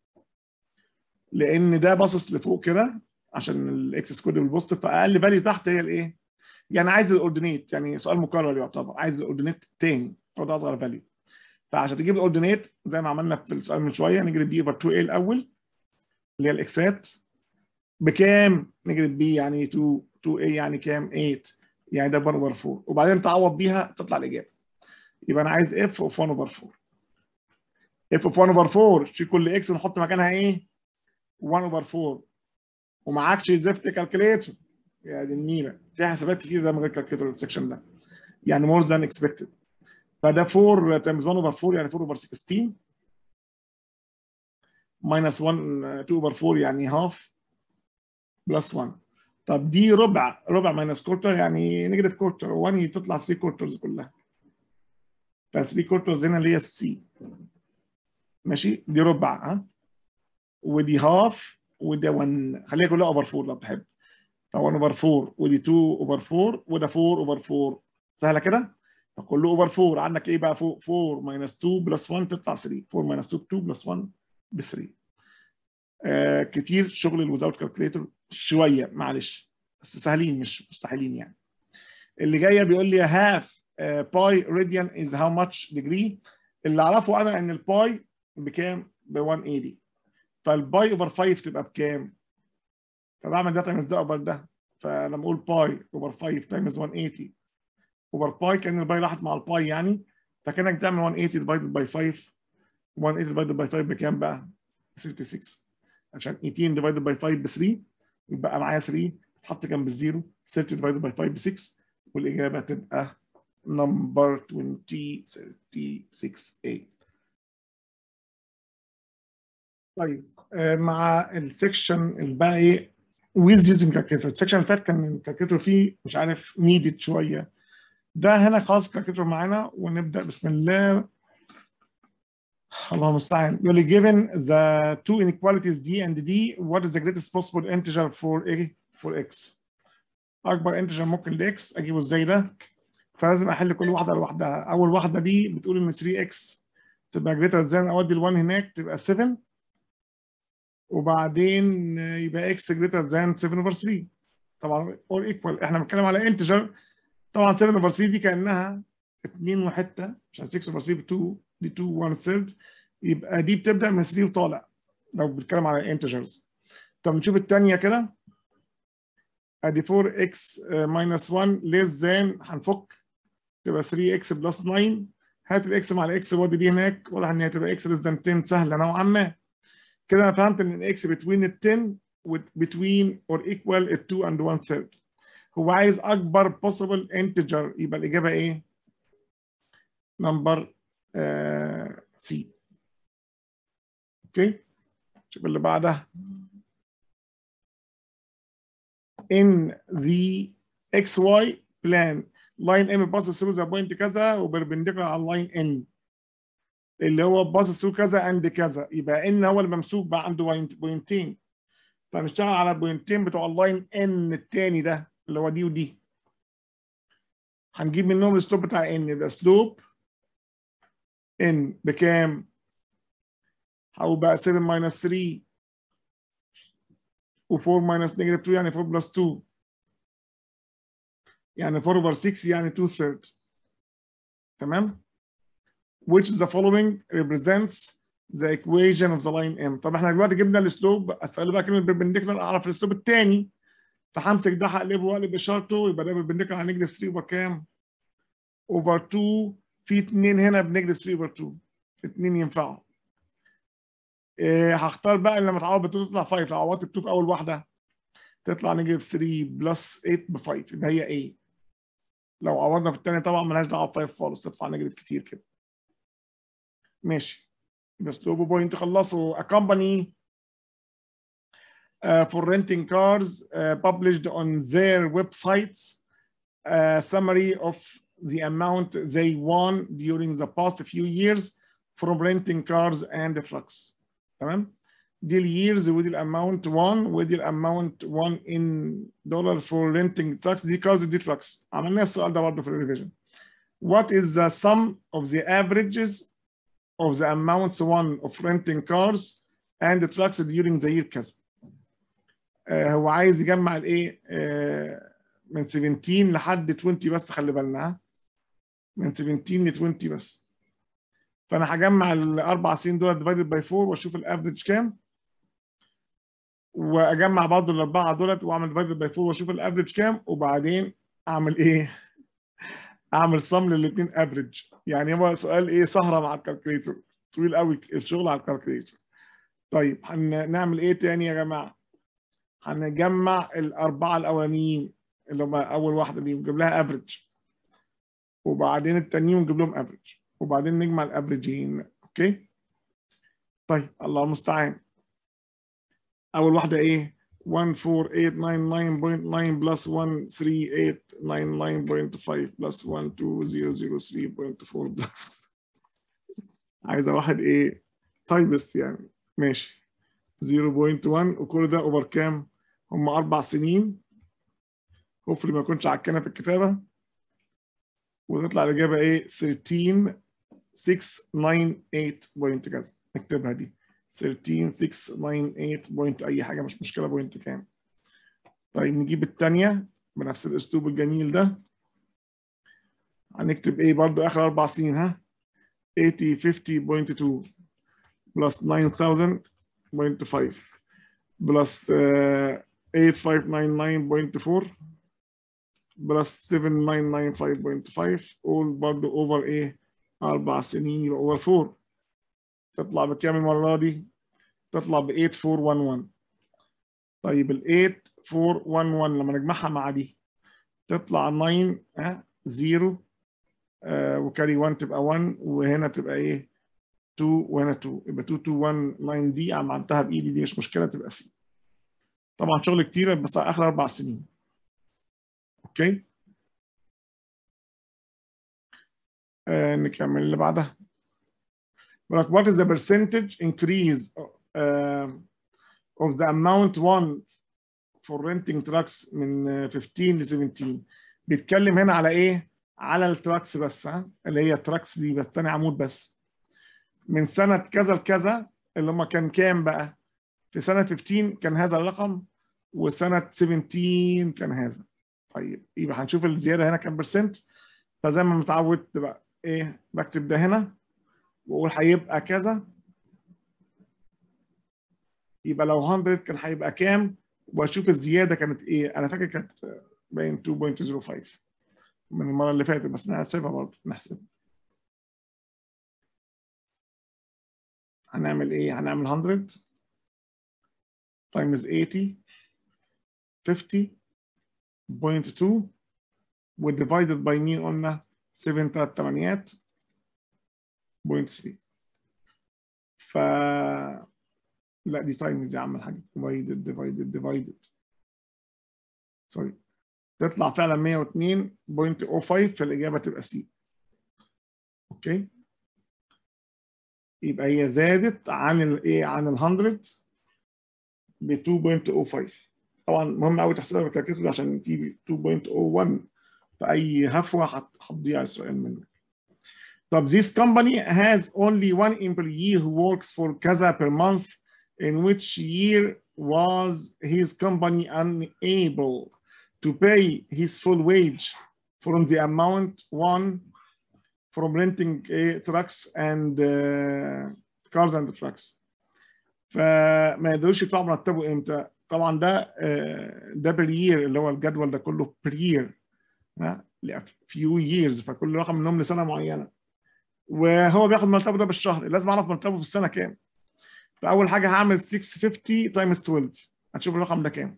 لان ده باصص لفوق كده عشان الاكس سكوير بالبوست، فاقل فاليو تحت هي الايه؟ يعني عايز الاوردينيت، يعني سؤال مكرر يعتبر، عايز الاوردينيت تاني، هو ده اصغر فاليو. فعشان تجيب الاوردينيت زي ما عملنا في السؤال من شويه، نيجي بي اوفر اتنين اي الاول اللي هي الاكسات بكام؟ نيجي بي يعني اتنين، اتنين اي يعني كام؟ تمانية، يعني ده واحد اوفر اربعة، وبعدين تعوض بيها تطلع الاجابه. يبقى انا عايز اف اوف واحد اوفر اربعة. اف اوف واحد اوفر اربعة شيل كل اكس ونحط مكانها ايه؟ واحد اوفر اربعة، ومعكش زفت كالكوليتر يا دي النيله، في حسابات كتير ده من غير كالكوليتر السكشن ده، يعني مور ذان اكسبكتد. فده اربعة تايمز واحد اوفر اربعة يعني اربعة اوفر ستاشر ماينس واحد اتنين اوفر اربعة يعني هاف بلس واحد. طب دي ربع، ربع ماينس كورتر يعني نيجاتيف كورتر، واحد تطلع تلاتة كورترز كلها. ف تلاتة كورترز هنا اللي هي السي، ماشي؟ دي ربع ها، ودي هاف، وده واحد، خليها كلها اوفر اربعة لو بتحب. واحد اوفر أربعة ودي اتنين اوفر أربعة وده أربعة اوفر أربعة. سهله كده؟ فكله اوفر أربعة. عندك ايه بقى فوق؟ أربعة ماينس اتنين بلس واحد تطلع تلاتة. أربعة ماينس اتنين اتنين بلس واحد ب تلاتة. آه كتير شغل الويزاوت كالكوليتر شويه معلش، بس سهلين مش مستحيلين يعني. اللي جايه بيقول لي هاف باي راديان از هاو ماتش ديجري. اللي اعرفه انا ان الباي بكام؟ ب مية وتمانين. فالباي اوفر خمسة تبقى بكام؟ فبعمل ده تايمز ده اوفر ده. فلما اقول باي اوفر خمسة تايمز مية وتمانين اوفر باي، كان الباي راحت مع الباي يعني، فكانك بتعمل مية وتمانين ديفايدد باي خمسة. مية وتمانين ديفايدد باي خمسة بكام بقى؟ ستة وستين. عشان تمنتاشر ديفايدد باي خمسة ب تلاتة، يبقى معايا تلاتة تتحط جنب الزيرو. تلاتين ديفايدد باي خمسة ب ستة، والاجابه تبقى نمبر ستة وستين. طيب آه مع السكشن الباقي with using calculator. السكشن اللي فات كان الكالكوليتر فيه مش عارف نيدد شويه. ده هنا خلاص الكالكوليتر معانا، ونبدا بسم الله. الله المستعان. يقول لي given the two inequalities d and d, what is the greatest possible integer for a for x؟ اكبر integer ممكن لاكس اجيبه ازاي ده؟ فلازم احل كل واحده لوحدها. اول واحده دي بتقول ان ثري اكس تبقى greater than، اودي ال1 هناك تبقى سبعة، وبعدين يبقى x greater than سبعة over ثري. طبعا or equal، احنا بنتكلم على integer. طبعا سبعة over ثري دي كانها اتنين وحته، عشان ستة over ثري ب اتنين، دي اتنين واحد ثيرد، يبقى دي بتبدا من ثري وطالع لو بنتكلم على integers. طب نشوف الثانيه كده. ادي فور اكس minus واحد less than، هنفك تبقى ثري اكس plus تسعة. هات الاكس مع الاكس ودي دي هناك، واضح ان هي تبقى اكس less than عشرة. سهله نوعا ما كده. انا فهمت ان الاكس between ال عشرة و between or equal ال اتنين and واحد third. هو عايز اكبر possible integer، يبقى الاجابه ايه؟ نمبر سي. اوكي، شوف اللي بعدها. in the اكس واي plan line m passes through the point كذا وبربنديكولار على line n اللي هو passes through كذا and كذا، يبقى n هو الممسوك بقى عنده بوينتين. فنشتغل على البوينتين بتوع اللاين n الثاني ده اللي هو دي ودي. هنجيب منهم السلوب بتاع n. يبقى سلوب n بكام؟ هو بقى سبعة ماينس تلاتة و4 ماينس نيجاتيف اتنين، يعني أربعة بلس اتنين، يعني أربعة over ستة، يعني اتنين third. تمام؟ which the following represents the equation of the line m. طب احنا دلوقتي جبنا السلوب، اسال بقى كلمه perpendicular اعرف السلوب الثاني، فهمسك ده هقلبه واقلب اشارته، يبقى ده perpendicular على نيجاتيف تلاتة يبقى كام؟ اوفر اتنين. في اتنين هنا بنيجاتيف تلاتة اوفر اتنين، اتنين ينفعوا. إيه هختار بقى لما تعوض ب اتنين تطلع خمسة. لو عوضت ب اتنين في اول واحده تطلع نيجاتيف تلاتة بلس تمانية ب خمسة، يبقى هي ايه؟ لو عوضنا في الثانيه طبعا مالهاش دعوه ب خمسة خالص، تطلع نيجاتيف كتير كده. ماشي، بس لو بوينت خلصوا. a company uh, for renting cars uh, published on their websites a summary of the amount they won during the past few years from renting cars and trucks. تمام؟ دي الييرز ودي الاماونت won ودي الاماونت won in dollar for renting trucks. دي cars ودي trucks. عملنا السؤال ده برضه في الريفيجن. What is the sum of the averages of the amounts won of renting cars and trucks during the year كذا؟ آه هو عايز يجمع الايه؟ آه من سبعتاشر لحد عشرين بس، خلي بالنا من سبعتاشر ل عشرين بس. فانا هجمع الاربع سنين دول ديفايدد باي أربعة واشوف الافريج كام، واجمع برضه الاربعه دولت واعمل ديفايدد باي أربعة واشوف الافريج كام، وبعدين اعمل ايه؟ اعمل صم للاثنين افريج. يعني هو سؤال ايه؟ سهره مع الكالكوليتر، طويل قوي الشغل على الكالكوليتر. طيب هنعمل ايه تاني يا جماعه؟ هنجمع الاربعه الاولانيين اللي هم اول واحده دي ونجيب لها افريج، وبعدين التانيين ونجيب لهم افريج، وبعدين نجمع الافريجين. اوكي؟ طيب الله المستعان. اول واحده ايه؟ واحد أربعة تمانية تسعة تسعة نقطة تسعة بلس واحد ثلاثة ثمانية تسعة تسعة نقطة خمسة بلس واحد اتنين صفر صفر تلاتة نقطة أربعة بلس عايزه واحد ايه؟ تايبست يعني. ماشي، صفر نقطة واحد وكل ده اوفر كام؟ هم اربع سنين هوفلي ما يكونش عكنا في الكتابه، وتطلع الاجابه ايه؟ ثلاثة عشر ستمية وتسعة وتسعين بوينت كذا. نكتبها دي ثلاثة عشر ستمية وتسعة وتسعين بوينت اي حاجه مش مشكله بوينت كام. طيب نجيب الثانيه بنفس الاسلوب الجميل ده. هنكتب ايه برضو اخر اربع سنين؟ ها ثمانين خمسين بوينت اتنين بلس تسعة آلاف بوينت خمسة بلس ثمانية آلاف وخمسمية وتسعة وتسعين بوينت أربعة بلس سبعمية وتسعة وتسعين بوينت خمسة all برضه اوفر ايه؟ اربع سنين يبقى اوفر أربعة. تطلع بكام المره دي؟ تطلع ب ثمانية آلاف وأربعمية وحداشر. طيب ال ثمانية آلاف وأربعمية وحداشر لما نجمعها مع دي تطلع تسعة ها صفر آه وكاري واحد تبقى واحد، وهنا تبقى ايه؟ اتنين وهنا اتنين، يبقى اتنين اتنين واحد تسعة دي عملتها بايدي دي مش مشكله تبقى سي. طبعا شغل كتير بس اخر اربع سنين. اوكي آه نكمل اللي بعدها. What is the percentage increase uh, of the amount won for renting trucks من خمستاشر ل سبعتاشر؟ بيتكلم هنا على ايه؟ على التراكس بس، ها اللي هي التراكس دي بس، تاني عمود بس. من سنة كذا لكذا اللي هم كان كام بقى؟ في سنة خمستاشر كان هذا الرقم، وسنة سبعتاشر كان هذا. طيب يبقى هنشوف الزيادة هنا كام برسنت. فزي ما متعود تبقى ايه؟ بكتب ده هنا واقول هيبقى كذا. يبقى لو مية كان هيبقى كام؟ واشوف الزياده كانت ايه. انا فاكر كانت باين اتنين فاصلة صفر خمسة من المره اللي فاتت، بس نحسبها برضه. نحسب هنعمل ايه؟ هنعمل مية تايمز تمانين خمسين بوينت اتنين وديفايدد باي مين قلنا؟ سبعة تلاتة تمانية بوينت تلاتة. ف لا دي تايمز يا عم الحاج. ديفايدد ديفايدد ديفايدد سوري، تطلع فعلا مية واتنين بوينت صفر خمسة، فالاجابه تبقى سي. اوكي يبقى هي زادت عن الايه؟ عن ال مية ب اتنين صفر خمسة. طبعا مهم قوي تحسبها بالكالكوليتر عشان في اتنين صفر واحد، فاي هفوه هتضيع السؤال منك. طب this company has only one employee who works for كذا per month, in which year was his company unable to pay his full wage from the amount won from renting uh, trucks and uh, cars and trucks. فما يقدروش يدفعوا مرتبه امتى؟ طبعا ده ده بير يير، اللي هو الجدول ده كله بير يير، فيو ييرز، فكل رقم منهم لسنه معينه. وهو بياخد مرتبه ده بالشهر، لازم اعرف مرتبه في السنه كام. فاول حاجه هعمل ستمية وخمسين تايمز اتناشر، هتشوف الرقم ده كام.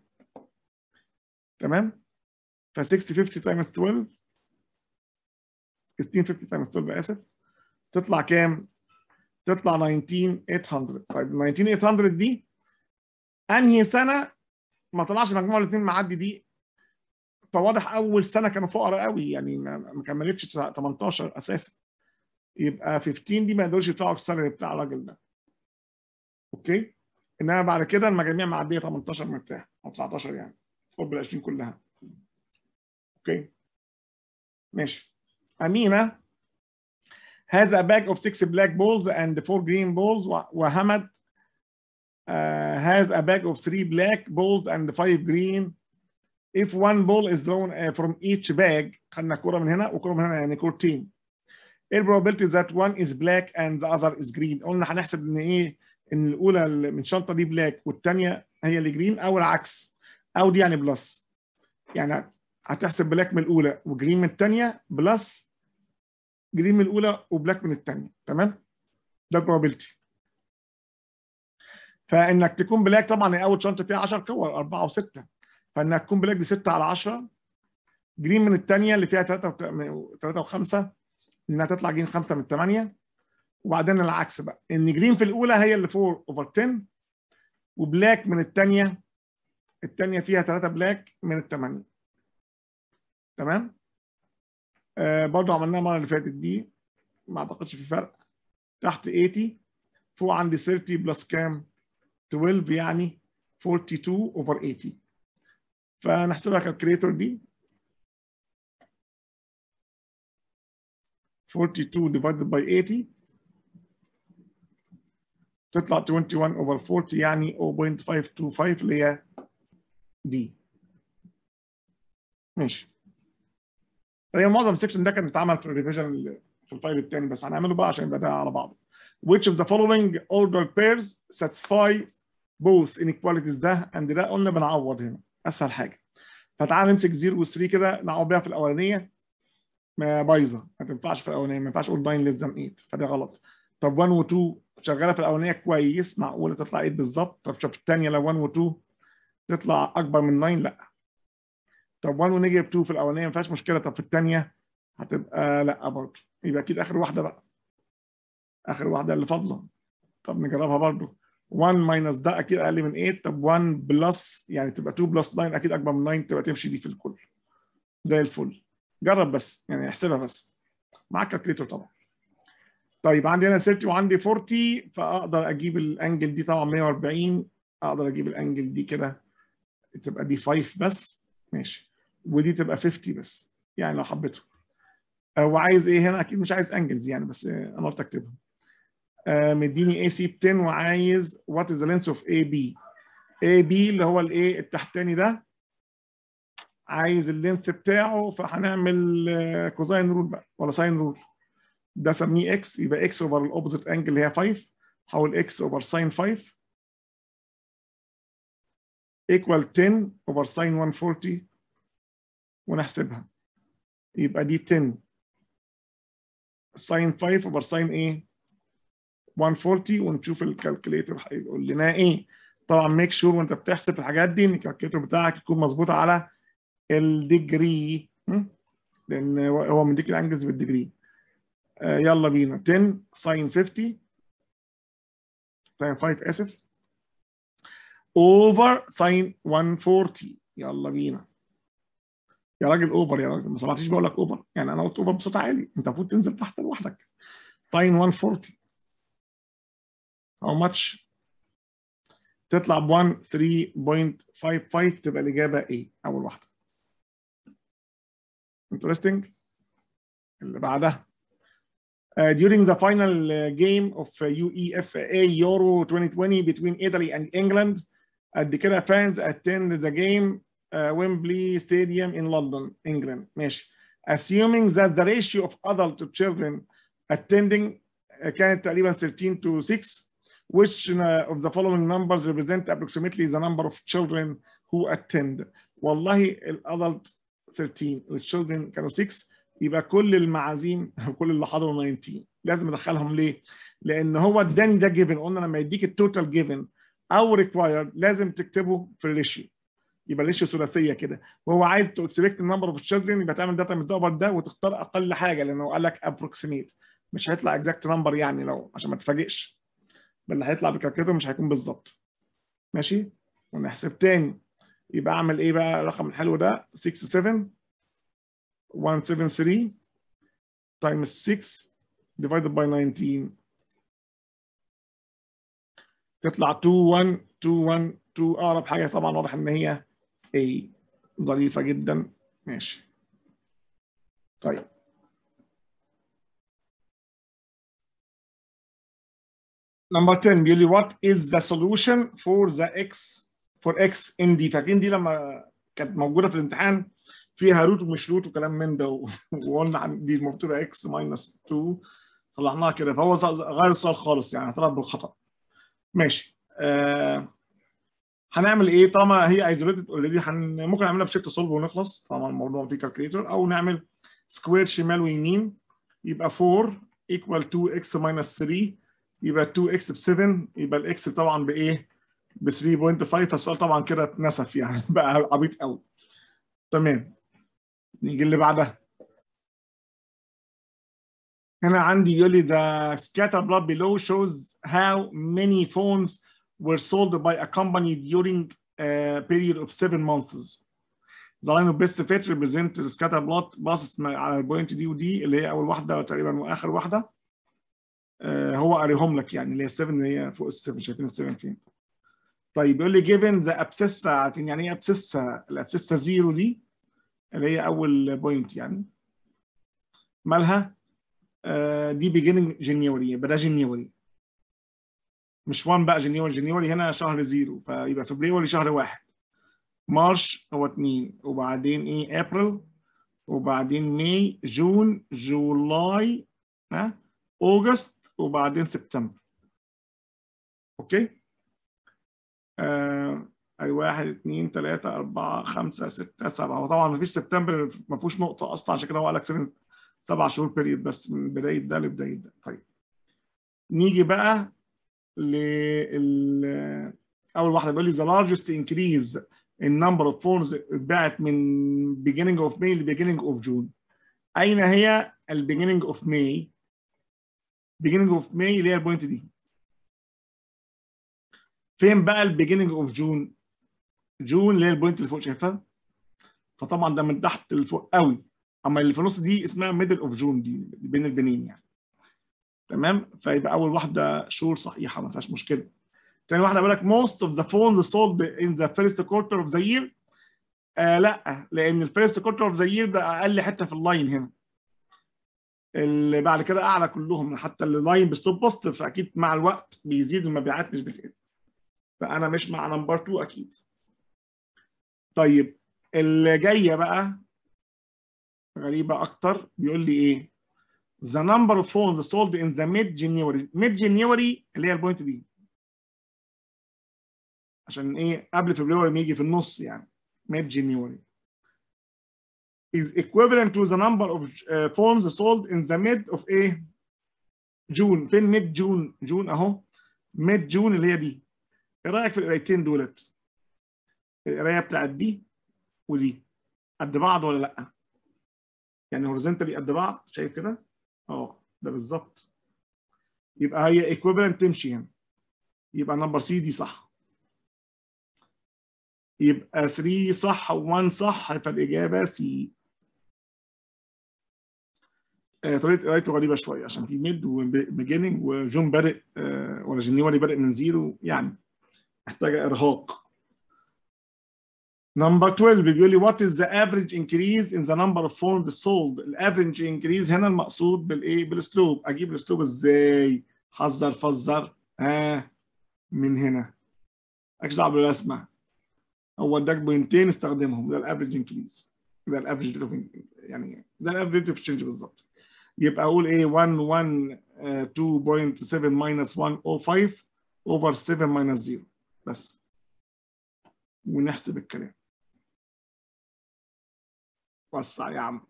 تمام؟ ف ستمية وخمسين تايمز اتناشر، ستمية وخمسين تايمز اتناشر اسف، تطلع كام؟ تطلع تسعتاشر تمنمية. طيب تسعتاشر تمنمية دي انهي سنه ما طلعش مجموع الاثنين معدي دي؟ فواضح اول سنه كانوا فقراء قوي، يعني ما كملتش تمنتاشر اساسا. يبقى خمستاشر دي ما يقدروش يدفعوا السالري بتاع الراجل ده. اوكي؟ انما بعد كده المجاميع معديه تمنتاشر مرتاح او تسعتاشر، يعني قرب ال عشرين كلها. اوكي؟ ماشي. امينه has a bag of six black balls and four green balls, وحمد uh, has a bag of three black balls and five green. If one ball is drawn uh, from each bag، خدنا كوره من هنا وكوره من هنا يعني كورتين. ايه probability that one is black and the other is green؟ قلنا هنحسب ان ايه؟ ان الاولى من الشنطه دي بلاك والثانيه هي اللي جرين، او العكس، او دي يعني بلس. يعني هتحسب بلاك من الاولى وجرين من الثانيه، بلس جرين من الاولى وبلاك من الثانيه. تمام؟ ده probability. فانك تكون بلاك طبعا اول شنطه فيها عشرة كور، اربعه وسته، فانك تكون بلاك دي ستة على عشرة. جرين من الثانيه اللي فيها ثلاثة وخمسة، انها تطلع جرين خمسة من ثمانية. وبعدين العكس بقى، ان جرين في الاولى هي اللي اربعة اوفر عشرة، وبلاك من الثانيه، الثانيه فيها ثلاثة بلاك من الثمانيه. تمام؟ آه برضه عملناها المره اللي فاتت دي، ما اعتقدش في فرق. تحت تمانين، فوق عندي تلاتين بلس كام؟ اتناشر، يعني اتنين واربعين اوفر تمانين. فنحسبها كالكوليتور دي. forty two divided by eighty تطلع واحد وعشرين over forty يعني zero point five two five اللي هي دي. ماشي. هي معظم السكشن ده كان اتعمل في الريفيجن في الفايل الثاني، بس هنعمله بقى عشان يبقى ده على بعضه. Which of the following ordered pairs satisfy both inequalities ده and ده؟ قلنا بنعوض هنا اسهل حاجه. فتعال نمسك صفر و ثلاثة كده نعوض بيها في الاولانيه ما بايظه، ما تنفعش في الاولانيه، ما ينفعش اقول تسعة less than eight فده غلط. طب واحد و اتنين شغاله في الاولانيه كويس، معقوله تطلع ثمانية بالظبط. طب شوف الثانيه لو واحد و اتنين تطلع اكبر من تسعة، لا. طب واحد ونيجاتيف اتنين في الاولانيه ما فيهاش مشكله، طب في الثانيه هتبقى لا برضه، يبقى اكيد اخر واحده بقى، اخر واحده اللي فاضله. طب نجربها برضه. واحد ماينس ده اكيد اقل من تمانية، طب واحد بلس يعني تبقى اتنين بلس تسعة اكيد اكبر من تسعة، تبقى تمشي دي في الكل زي الفل. جرب بس يعني احسبها بس معاك كالكليتور طبعا. طيب عندي هنا ثلاثين وعندي أربعين، فاقدر اجيب الانجل دي طبعا مية واربعين، اقدر اجيب الانجل دي كده تبقى دي خمسة بس، ماشي، ودي تبقى خمسين بس يعني لو حبيته. وعايز ايه هنا؟ اكيد مش عايز انجلز يعني، بس انا قلت اكتبها. مديني اي سي ب عشرة وعايز وات از ذا لينث اوف اي بي. اي بي اللي هو الايه التحتاني ده، عايز اللينث بتاعه، فهنعمل كوزاين رول بقى ولا ساين رول. ده سميه اكس، يبقى اكس اوفر الاوبوزيت انجل اللي هي خمسة، حول اكس اوفر ساين خمسة ايكوال عشرة اوفر ساين مية واربعين ونحسبها. يبقى دي عشرة ساين خمسة اوفر ساين ايه مية واربعين، ونشوف الكالكوليتر هيقول لنا ايه. طبعا ميك شور وانت بتحسب الحاجات دي ان الكالكوليتر بتاعك يكون مظبوط على الديجري، لان هو مديك الانجلز بالديجري. آه يلا بينا. عشرة ساين خمسين ساين خمسة اسف اوفر ساين مية واربعين. يلا بينا يا راجل، اوفر يا راجل، ما سمعتيش بقول لك اوفر؟ يعني انا قلت اوفر بصوت عالي، انت المفروض تنزل تحت لوحدك. ساين مية واربعين how much؟ تطلع ب ثلاثة فاصلة خمسة خمسة، تبقى الاجابه ايه اول واحده. interesting. اللي بعدها. Uh, during the final uh, game of uh, UEFA Euro twenty twenty between Italy and England, قد كده fans attend the game uh, Wembley Stadium in London, England. ماشي. Assuming that the ratio of adult to children attending uh, كانت تقريبا thirteen to six, which uh, of the following numbers represent approximately the number of children who attend؟ والله الادلت thirteen والchildren كانوا six، يبقى كل المعازيم كل اللي حضروا تسعتاشر لازم ادخلهم. ليه؟ لان هو اداني ده جيفن، قلنا لما يديك التوتال جيفن او ريكوايرد لازم تكتبه في الريشيو، يبقى الريشيو ثلاثيه كده، وهو عايز تو اكسبكت النمبر اوف تشيلدرن، يبقى تعمل داتا مزدوبر ده وتختار اقل حاجه، لانه قال لك ابروكسيميت، مش هيطلع اكزاكت نمبر يعني، لو عشان ما تتفاجئش، بل اللي هيطلع بالكالكوليتر مش هيكون بالظبط. ماشي؟ ونحسب تاني، يبقى اعمل ايه بقى الرقم الحلو ده؟ ستة سبعة مية وسبعة وسبعين times six divided by nineteen تطلع اتنين واحد اتنين واحد اتنين، اقرب حاجه طبعا واضح ان هي A، ظريفه جدا. ماشي. طيب نمبر عشرة بيقول لي what is the solution for the x for x in D. فاكرين دي لما كانت موجوده في الامتحان فيها روت ومش روت وكلام من ده، وقلنا دي المفروض تبقى x minus اتنين، طلعناها كده، فهو غير السؤال خالص يعني، طلع بالخطا. ماشي. آه هنعمل ايه؟ طالما هي ايزوليتد اوريدي ممكن نعملها بشيفت سولف ونخلص، طالما الموضوع فيه كالكوليتر، او نعمل سكوير شمال ويمين، يبقى أربعة equal اتنين x minus ثلاثة، يبقى اتنين اكس ب سبعة، يبقى الاكس طبعا بايه؟ ب ثلاثة فاصلة خمسة، فالسؤال طبعا كده اتنسف يعني بقى عبيط قوي. تمام. نيجي اللي بعدها. هنا عندي يقول لي the scatter plot below shows how many phones were sold by a company during a period of seven months. The line of best fit represent the scatter plot. باصص على البوينت دي ودي اللي هي اول واحده تقريبا واخر واحده. آه هو قاريهم لك يعني، اللي هي سبعة اللي هي فوق ال سبعة، شايفين ال سبعة فين؟ طيب بيقول لي given the abscissa، عارفين يعني ايه abscissa؟ الابسيسا زيرو دي اللي هي اول بوينت يعني، مالها؟ آه دي beginning جانيوري، يبقى ده جانيوري مش واحد بقى. جانيوري جانيوري هنا شهر زيرو، فيبقى فبراير شهر واحد، مارش هو اتنين، وبعدين ايه ابريل، وبعدين ماي، جون، جولاي، ها اوجست، وبعدين سبتمبر. اوكي. آه اي واحد اثنين ثلاثة أربعة خمسة ستة سبعة، وطبعا ما فيش سبتمبر ما فيهوش نقطة أصلا، عشان كده هو قال لك سبع سبع شهور بيريد بس من بداية ده لبداية ده. طيب نيجي بقى لل أول واحدة بيقول لي the largest increase in number of phones اتباعت من beginning of May ل beginning of June. أين هي ال beginning of May؟ beginning of May اللي هي البوينت دي. فين بقى ال beginning of June؟ جون اللي هي البوينت اللي فوق شايفها؟ فطبعا ده من تحت لفوق قوي، اما اللي في النص دي اسمها ميدل اوف جون، دي بين البنين يعني. تمام؟ فيبقى اول واحده شهور صحيحه ما فيهاش مشكله. ثاني واحده بيقول لك most of the phones sold in the first quarter of the year. آه لا، لان الفيرست كورتر اوف ذا يير ده اقل حته في اللاين هنا. اللي بعد كده اعلى كلهم، حتى اللاين بستوب بوزيتيف، فاكيد مع الوقت بيزيد المبيعات مش بتقل. فانا مش مع نمبر اتنين اكيد. طيب اللي جايه بقى غريبه اكتر، بيقول لي ايه؟ the number of phones sold in the mid January. mid January اللي هي البوينت دي، عشان ايه؟ قبل فبراير ما يجي في النص يعني. mid January is equivalent to the number of uh, phones sold in the mid of ايه؟ جون. فين mid جون؟ جون اهو mid جون اللي هي دي. ايه رايك في القرايتين دولت؟ القرايه بتاعت دي ودي قد بعض ولا لا؟ يعني هوريزونتالي قد بعض، شايف كده؟ اه ده بالظبط. يبقى هي ايكويفالنت تمشي هنا. يبقى نمبر سي دي صح. يبقى تلاتة صح و1 صح، فالاجابه سي. آه طريقه قرايته غريبه شويه، عشان في ميد وبيجيننج، وجون بادئ آه ولا جنيوري بادئ من زيرو، يعني محتاجه ارهاق. نمبر اتناشر بيقول لي what is the average increase in the number of phones sold. الافريج انكريز هنا المقصود بالايه؟ بالاسلوب. اجيب الاسلوب ازاي؟ حذر فزر. ها آه من هنا مالكش دعوه بالرسمه. هو اداك بوينتين استخدمهم، ده الافريج انكريز، ده الافريج يعني ده الافريج اوف تشينج بالظبط. يبقى اقول ايه؟ واحد واحد اتنين فاصلة سبعة ماينس مية وخمسة اوفر سبعة ماينس صفر بس، ونحسب الكلام. وسع يا عم.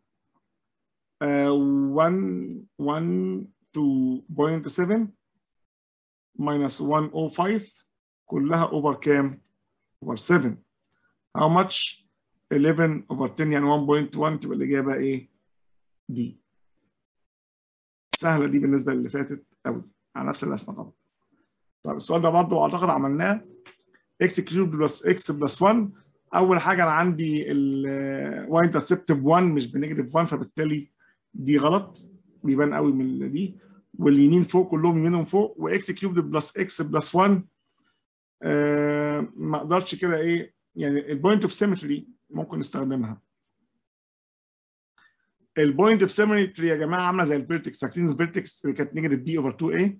واحد واحد اتنين فاصلة سبعة minus مية وخمسة كلها اوفر كام؟ اوفر سبعة. How much؟ حداشر over عشرة يعني واحد فاصلة واحد، تبقى الإجابة إيه؟ دي. سهلة دي بالنسبة للي فاتت أوي، على نفس الرسمة طبعا. طب السؤال ده برضه أعتقد عملناه. إكس كيوب بلس إكس بلس واحد. أول حاجة أنا عندي الواي انترسبت ب واحد مش بنيجاتيف واحد، فبالتالي دي غلط، بيبان قوي من دي. واليمين فوق كلهم يمينهم فوق، وإكس كيوب بلس إكس بلس واحد آه ما أقدرش كده إيه يعني. البوينت أوف سيمتري ممكن نستخدمها. البوينت اوف سيمتري يا جماعه عامله زي الفيرتكس. فاكرين الفيرتكس اللي كانت نيجاتيف بي اوفر اتنين اي؟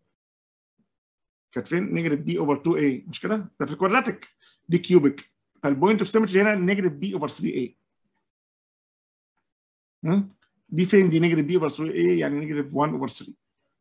كانت فين؟ نيجاتيف بي اوفر اتنين اي، مش كده؟ ده في الكوادراتيك، دي كيوبيك. فالبوينت اوف سيمتري هنا نيجاتيف بي اوفر تلاتة اي. دي فين؟ دي نيجاتيف بي اوفر تلاتة اي، يعني نيجاتيف واحد اوفر تلاتة.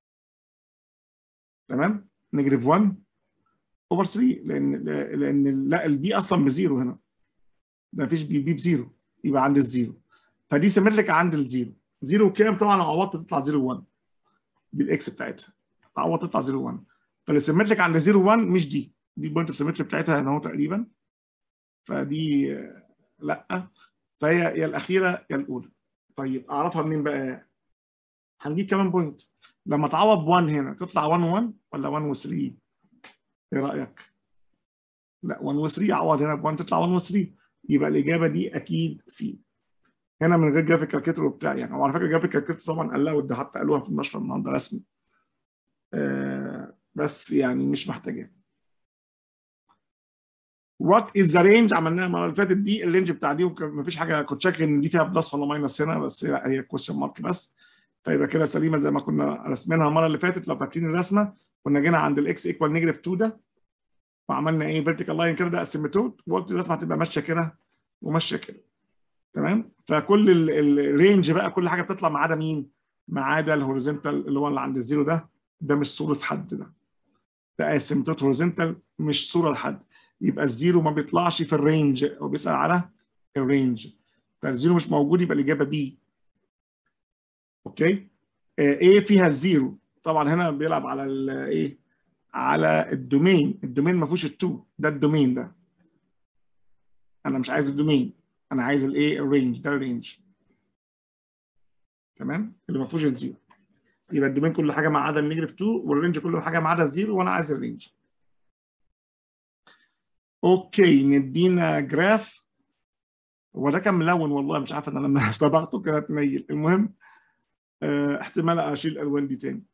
تمام؟ نيجاتيف واحد اوفر تلاتة، لان لان لا البي اصلا بزيرو هنا، ما فيش بي بي بزيرو، يبقى عند الزيرو. فدي سيمتريك عند الزيرو. زيرو كام؟ طبعا لو عوضت تطلع صفر واحد، دي الاكس بتاعتها، تعوض تطلع صفر واحد. فالسيمتريك عند صفر واحد مش دي، دي البوينت اوف سيمتري بتاعتها هنا اهو تقريبا. فدي لا، فهي يا الاخيره يا الاولى. طيب اعرفها منين بقى؟ هنجيب كمان بوينت. لما تعوض ب واحد هنا تطلع واحد واحد ولا واحد و تلاتة؟ ايه رايك؟ لا واحد و تلاتة، عوض هنا ب واحد تطلع واحد و تلاتة، يبقى الاجابه دي اكيد سي. هنا من غير جرافيك كالكيتر بتاعي يعني. وعلى فكره جرافيك كالكيتر طبعا قالها، ده حتى قالوها في النشره النهارده رسمي. آه بس يعني مش محتاجاه. وات از ذا رينج عملناها المره اللي فاتت، دي الرينج بتاع دي، ومفيش حاجه كنت شاكك ان دي فيها بلس ولا ماينس هنا، بس لا هي كويشن مارك بس. فيبقى كده سليمه زي ما كنا رسمينها المره اللي فاتت. لو فاكرين الرسمه كنا جينا عند الاكس ايكوال نيجاتيف اتنين ده وعملنا ايه فيرتيكال لاين كده، ده اسيمتود، وقلت الرسمه هتبقى ماشيه كده وماشيه كده. تمام. فكل الرينج بقى كل حاجه بتطلع ما عدا مين؟ ما عدا الهوريزونتال اللي هو اللي عند الزيرو ده. ده مش صوره حد، ده ده اسيمتود هوريزونتال مش صوره لحد. يبقى الزيرو ما بيطلعش في الرينج، هو بيسال على الرينج. فالزيرو مش موجود، يبقى الاجابه بي. اوكي. ايه فيها الزيرو؟ طبعا هنا بيلعب على الايه؟ على الدومين. الدومين ما فيهوش التو، ده الدومين ده. انا مش عايز الدومين، انا عايز الايه؟ الرينج. ده الرينج. تمام. اللي ما فيهوش الزيرو. يبقى الدومين كل حاجه ما عدا النيجاتيف اتنين، والرينج كل حاجه ما عدا الزيرو، وانا عايز الرينج. اوكي. ندينا جراف. هو ده كان ملون والله، مش عارف انا لما صبغته كده اتنيل. المهم اه احتمال اشيل الالوان دي تاني.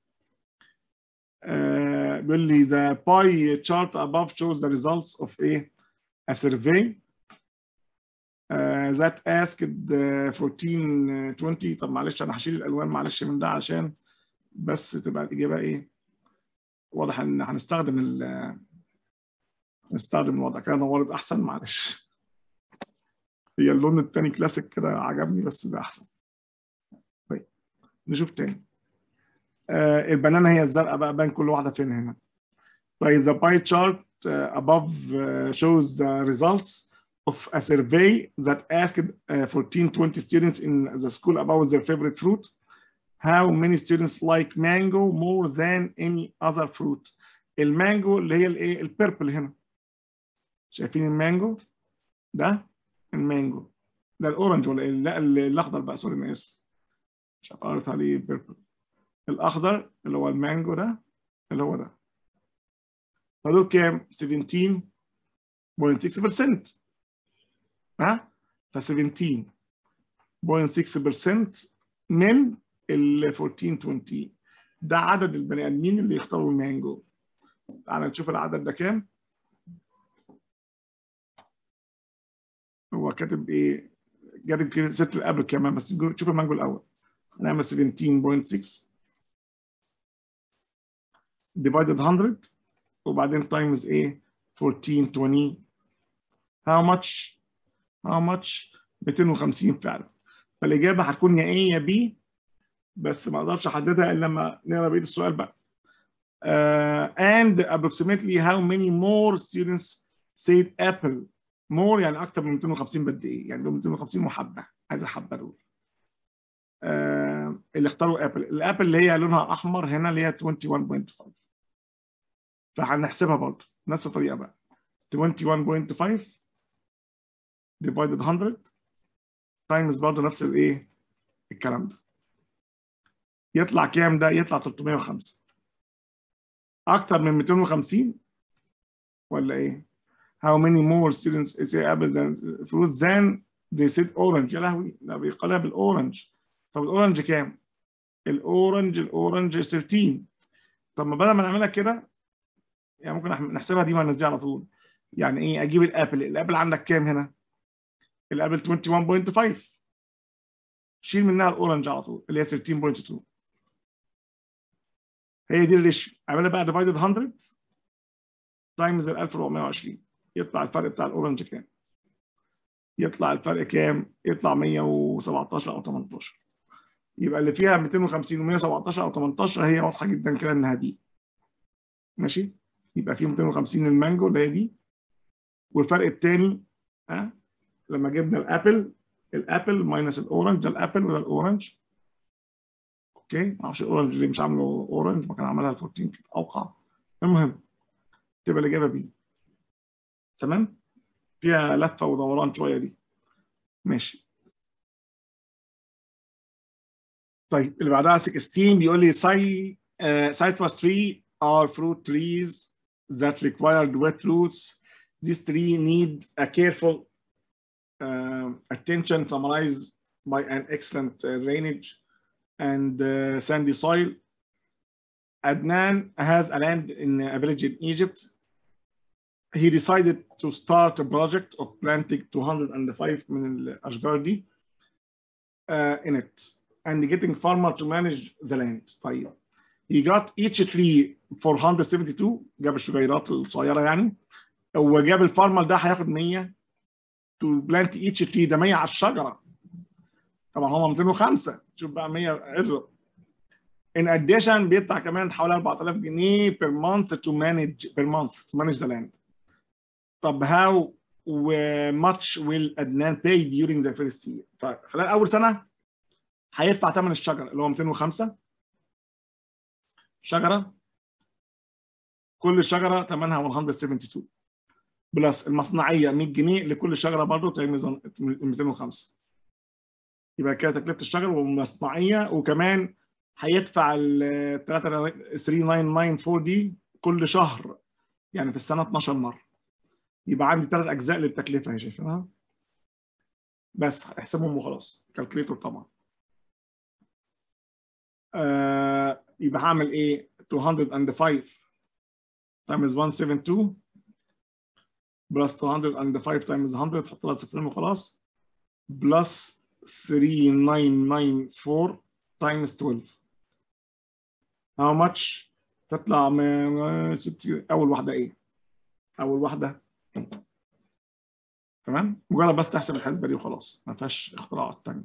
اه بيقول لي the pie chart above shows the results of a, a survey uh, that asked uh, fourteen twenty. طب معلش انا هشيل الالوان معلش من ده عشان بس تبقى الاجابه ايه؟ واضح ان هنستخدم ال نستخدم الوضع كده نورد احسن. معلش هي اللون التاني كلاسيك كده عجبني بس ده احسن. طيب نشوف تاني. آه البنانه هي الزرقاء بقى، بان كل واحده فين هنا. طيب the pie chart uh, above uh, shows the results of a survey that asked uh, fourteen twenty students in the school about their favorite fruit. How many students like mango more than any other fruit? المانجو اللي هي الايه؟ البيربل هنا. شايفين المانجو ده؟ المانجو ده الاورنج ولا لا الاخضر بقى، سوري انا اسف مش قريت عليه بيربل. الاخضر اللي هو المانجو ده اللي هو ده. فدول كام؟ سبعتاشر فاصلة ستة بالمية. ها؟ ف سبعتاشر فاصلة ستة بالمية من ال أربعتاشر عشرين ده عدد البني ادمين اللي يختاروا المانجو. تعالى نشوف العدد ده كام. هو كاتب ايه؟ كاتب ست قبل كمان، بس شوف المانجو الاول. هنعمل سبعتاشر فاصلة ستة divided one hundred وبعدين تايمز ايه؟ أربعتاشر عشرين. how much؟ how much؟ مئتين وخمسين فعلا. فالاجابه هتكون يا ايه يا بي، بس ما اقدرش احددها الا لما نقرا بقيه السؤال بقى. uh, and approximately how many more students said apple. more يعني اكتر من مئتين وخمسين بد ايه؟ يعني دول مئتين وخمسين وحبه، عايز حبه دول. uh, اللي اختاروا ابل. الابل اللي هي لونها احمر هنا اللي هي واحد وعشرين فاصلة خمسة. فهنحسبها برضه نفس الطريقه بقى. واحد وعشرين فاصلة خمسة divided one hundred تايمز برضه نفس الايه؟ الكلام ده. يطلع كام ده؟ يطلع تلتمية وخمسة. اكتر من مئتين وخمسين ولا ايه؟ how many more students say apple than fruit than they said orange. يا لهوي ده بيقلب الاورنج. طب الاورنج كام؟ الاورنج الاورنج تلتاشر. طب ما بدل ما نعملها كده يعني ممكن نحسبها دي وننزلها على طول. يعني ايه؟ اجيب الابل. الابل عندك كام هنا؟ الابل واحد وعشرين فاصلة خمسة. شيل منها الاورنج على طول اللي هي تلتاشر فاصلة اتنين. هي دي الريشيو. اعملها بقى ديفايدد مية تايمز ال ألف وأربعمية وعشرين. يطلع الفرق بتاع الاورنج كام؟ يطلع الفرق كام؟ يطلع مية وسبعتاشر او تمنتاشر. يبقى اللي فيها مئتين وخمسين و117 او تمنتاشر هي واضحه جدا كده انها دي. ماشي؟ يبقى في مئتين وخمسين المانجو اللي هي دي. والفرق الثاني ها لما جبنا الابل، الابل ماينس الاورنج، ده الابل وده الاورنج. اوكي؟ ما اعرفش الاورنج ليه مش عامله اورنج، ما كان عملها الفورتين كده اوقع. المهم تبقى الاجابه بي. تمام؟ فيها لفه ودوران شويه دي. ماشي. طيب اللي بعدها ستاشر بيقول لي ساي citrus tree are fruit trees that required wet roots. These three need a careful uh, attention summarized by an excellent uh, drainage and uh, sandy soil. Adnan has a land in a village in Egypt. He decided to start a project of planting two hundred five من الأشجار دي uh, in it. and getting farmer to manage the land. طيب he got each tree for one hundred seventy-two، جاب الشجيرات الصغيره يعني، وجاب الفارمر ده هياخد مية to plant each tree، ده مية على الشجره، طبعا هم مئتين وخمسة، شوف بقى مية اضرب. in addition بيدفع كمان حوالي أربعة آلاف جنيه per month to manage per month to manage the land. طب how much will Adnan pay during the first year؟ طيب خلال اول سنه هيدفع ثمن الشجره اللي هو مئتين وخمسة شجره، كل شجره ثمنها مئتين واتنين وسبعين بلس المصنعيه مية جنيه لكل شجره برضه تايمز مئتين وخمسة، يبقى كده تكلفه الشجره والمصنعيه، وكمان هيدفع ال ثلاثة آلاف وتسعمية وتسعة واربعين دي كل شهر، يعني في السنه اتناشر مره، يبقى عندي ثلاث اجزاء للتكلفه يا شايفها، بس احسبهم وخلاص كالكليتور طبعا. آه يبقى هعمل ايه؟ مئتين وخمسة times مئتين وسبعة وسبعين بلس مئتين وخمسة times مية، تحط لها صفرين وخلاص، بلس ثلاثة آلاف وتسعمية واربعين times اتناشر. how much؟ تطلع من ست. اول واحده ايه؟ اول واحده تمام؟ مجرد بس تحسب الحسبه دي وخلاص، ما فيهاش اختراعات ثانيه.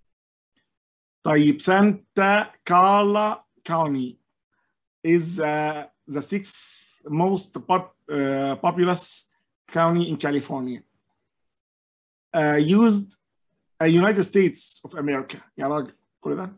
طيب سانتا كارلا County is uh, the sixth most pop, uh, populous county in California. Uh, used uh, United States of America. يا راجل كل ده.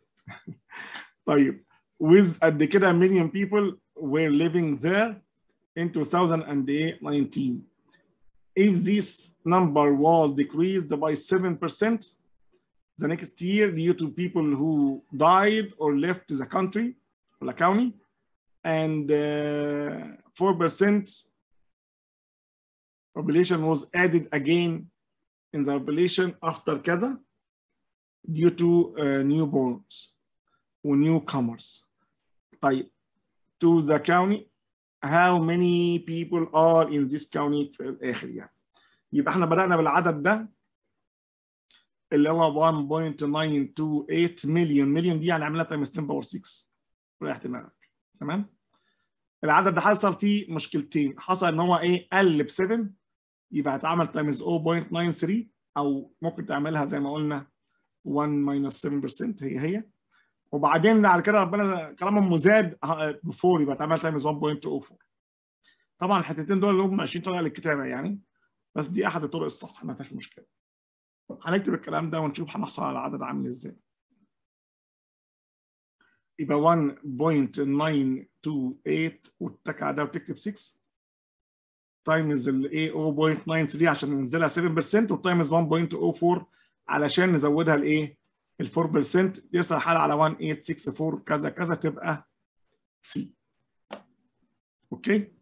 طيب with قد كده million people were living there in two thousand nineteen. If this number was decreased by seven percent the next year due to people who died or left the country or the county, and uh, four percent population was added again in the population after كذا due to uh, newborns or newcomers. طيب to the county how many people are in this county في الآخر يعني. يبقى احنا بدأنا بالعدد ده اللي هو واحد فاصلة تسعمية وتمنية مليون، مليون دي هنعملها تايمز عشرة باور ستة رايح دماغك تمام. العدد ده حصل فيه مشكلتين، حصل ان هو ايه قل ب سبعة، يبقى هتعمل تايمز صفر فاصلة تسعة وتسعين، او ممكن تعملها زي ما قلنا واحد ماينس سبعة بالمية هي هي، وبعدين على كده ربنا كلامهم مزاد ب أربعة يبقى تعمل تايمز واحد فاصلة صفر أربعة. طبعا الحتتين دول اللي هم عشرين طريقه للكتابه يعني، بس دي احد الطرق الصح ما فيهاش مشكله. هنكتب الكلام ده ونشوف هنحصل على العدد عامل ازاي. يبقى واحد فاصلة تسعمية وتمنية وتتك على ده وتكتب ستة تايمز الايه صفر فاصلة تسعة وتسعين عشان ننزلها سبعة بالمية، وتايمز واحد فاصلة صفر أربعة علشان نزودها الايه ال أربعة بالمية، يصل حال على واحد فاصلة تمنية ستة أربعة كذا كذا تبقى سي. اوكي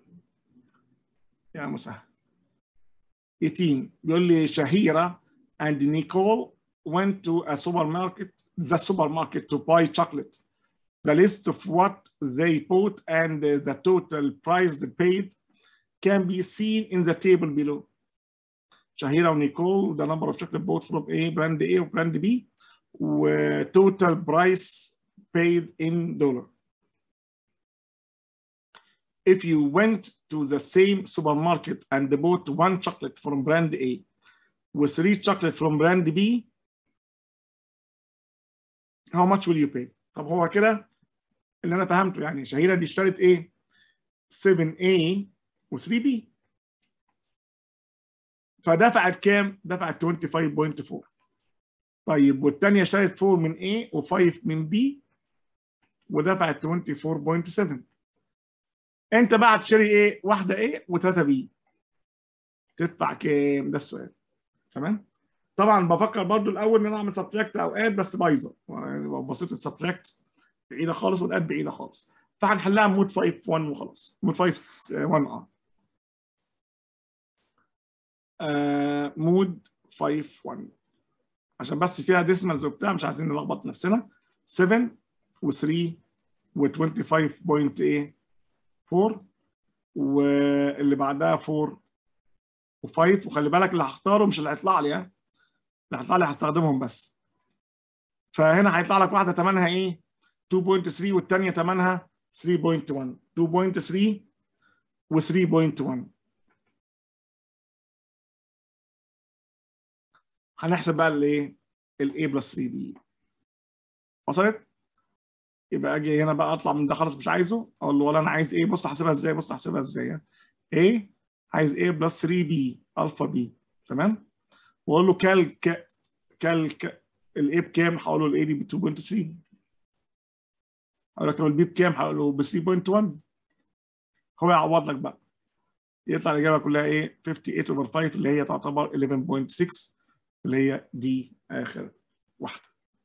يا مسهل. ثمانية عشر بيقول لي شهيرة and Nicole went to a supermarket the supermarket to buy chocolate. The list of what they bought and the total price they paid can be seen in the table below. شهيرة ونيكول the number of chocolate bought from A brand A وbrand B و total price paid in dollar. If you went to the same supermarket and bought one chocolate from brand A with three chocolate from brand B, how much will you pay؟ طب هو كده اللي انا فهمته يعني شهيرة دي اشترت ايه؟ سبعة A و ثري B، فدفعت كام؟ دفعت خمسة وعشرين فاصلة أربعة. طيب والثانية اشترت أربعة من A و خمسة من B ودفعت أربعة وعشرين فاصلة سبعة. انت بقى تشتري ايه؟ واحدة A وثلاثة B، تدفع كام؟ ده السؤال. تمام؟ طبعا بفكر برضو الاول ان انا اعمل سبتراكت اوقات بس بايظه، يعني بسيطه السبتراكت بعيده خالص والاد بعيده خالص، فهنحلها مود خمسة واحد وخلاص، مود خمسة واحد اه آه مود خمسة واحد عشان بس فيها ديسمالز وبتاع مش عايزين نلخبط نفسنا. سبعة و3 و25 بوينت ايه أربعة واللي بعدها أربعة و5، وخلي بالك اللي هختاره مش اللي هيطلع لي، ها اللي هيطلع لي هستخدمهم بس. فهنا هيطلع لك واحده ثمنها ايه؟ اتنين فاصلة تلاتة والثانيه ثمنها تلاتة فاصلة واحد. اتنين فاصلة تلاتة و تلاتة فاصلة واحد. هنحسب بقى الايه؟ الاي بلس تلاتة بي. وصلت؟ يبقى اجي هنا بقى اطلع من ده خلاص مش عايزه، اقول له ولا انا عايز ايه. بص احسبها ازاي، بص احسبها ازاي. ايه عايز ايه بلس تلاتة بي الفا بي. تمام؟ واقول له كالك كالك الاي بكام؟ هقول له الاي دي ب اتنين فاصلة تلاتة. اقول لك طب البي بكام؟ هقول له ب تلاتة فاصلة واحد. هو يعوض لك بقى، يطلع الاجابه كلها ايه؟ خمسة وخمسين اوفر خمسة اللي هي تعتبر احداشر فاصلة ستة اللي هي دي اخر واحده.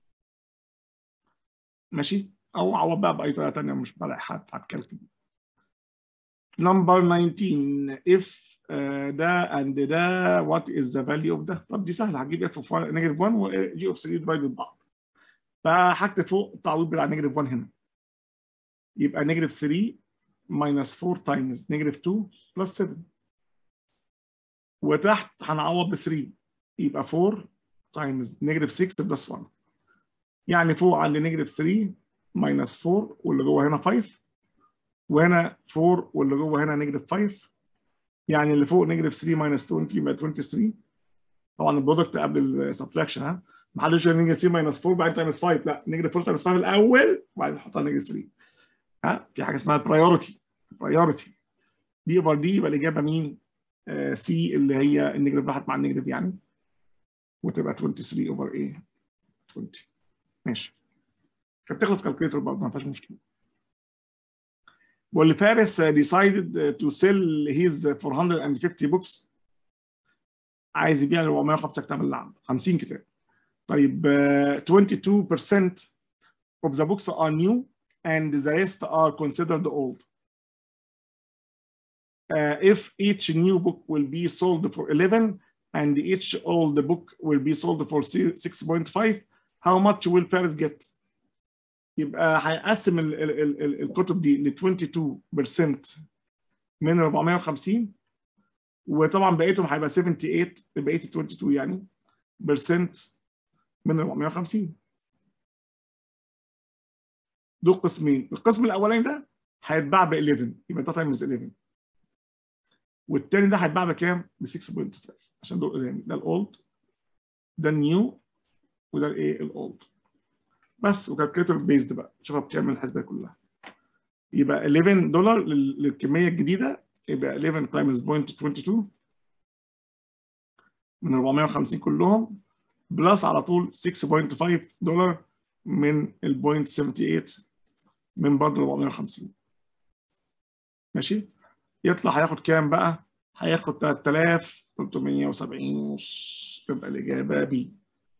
ماشي؟ او عوض بقى باي طريقه ثانيه مش بلاقي حد هتكلم. نمبر تسعتاشر if uh, ده and ده what is the value of ده. طب دي سهله، هتجيب اف اوف نيجاتيف واحد وجي اوف تلاتة ديفايد بعض. فهكتب فوق التعويض بتاع نيجاتيف واحد هنا، يبقى نيجاتيف تلاتة minus أربعة تايمز نيجاتيف اتنين بلس سبعة. وتحت هنعوض ب تلاتة، يبقى أربعة تايمز نيجاتيف ستة بلس واحد. يعني فوق على نيجاتيف تلاتة ماينس أربعة واللي جوه هنا خمسة، وهنا أربعة واللي جوه هنا نيجاتيف خمسة. يعني اللي فوق نيجاتيف تلاتة ماينس عشرين يبقى تلاتة وعشرين. طبعا البرودكت قبل السبتراكشن. ها ما حدش يقول نيجاتيف تلاتة ماينس أربعة بعدين تايمز خمسة، لا نيجاتيف أربعة تايمز خمسة الاول وبعدين نحطها نيجاتيف تلاتة. ها في حاجه اسمها برايورتي. برايورتي دي اوفر دي يبقى الاجابه مين؟ سي آه اللي هي النيجاتيف راحت مع النيجاتيف يعني، وتبقى تلاتة وعشرين اوفر ايه؟ عشرين. ماشي. كانت تخلص كالكوليتر برضه ما فيهاش مشكله. واللي فارس decided to sell his أربعمية وخمسين books. عايز يبيع أربعمية وخمسة كتاب اللي عنده، خمسين كتاب. طيب uh, twenty-two percent of the books are new and the rest are considered old. Uh, if each new book will be sold for eleven and each old book will be sold for six point five, how much will Faris get? يبقى هيقسم ال ال ال الكتب دي ل اتنين وعشرين بالمية من أربعمية وخمسين، وطبعا بقيتهم هيبقى ثمانية وسبعين بقيه ال اتنين وعشرين يعني برسنت من أربعمية وخمسين. دول قسمين. القسم الاولاني ده هيتباع ب احداشر يبقى ده تايمز احداشر، والتاني ده هيتباع بكام؟ ب ستة فاصلة خمسة عشان دول قدامي. ده الاولد، ده النيو، وده الايه؟ الاولد. بس وكالكوليتر بيزد بقى شوفها بتعمل الحسبه كلها. يبقى احداشر دولار للكميه الجديده، يبقى احداشر تايمز صفر فاصلة اتنين وعشرين من أربعمية وخمسين كلهم، بلس على طول ستة فاصلة خمسة دولار من ال صفر فاصلة ثمانية وسبعين من برضه أربعمية وخمسين. ماشي؟ يطلع هياخد كام بقى؟ هياخد تلاتة آلاف وتلتمية وسبعين ونص. تبقى الاجابه بي.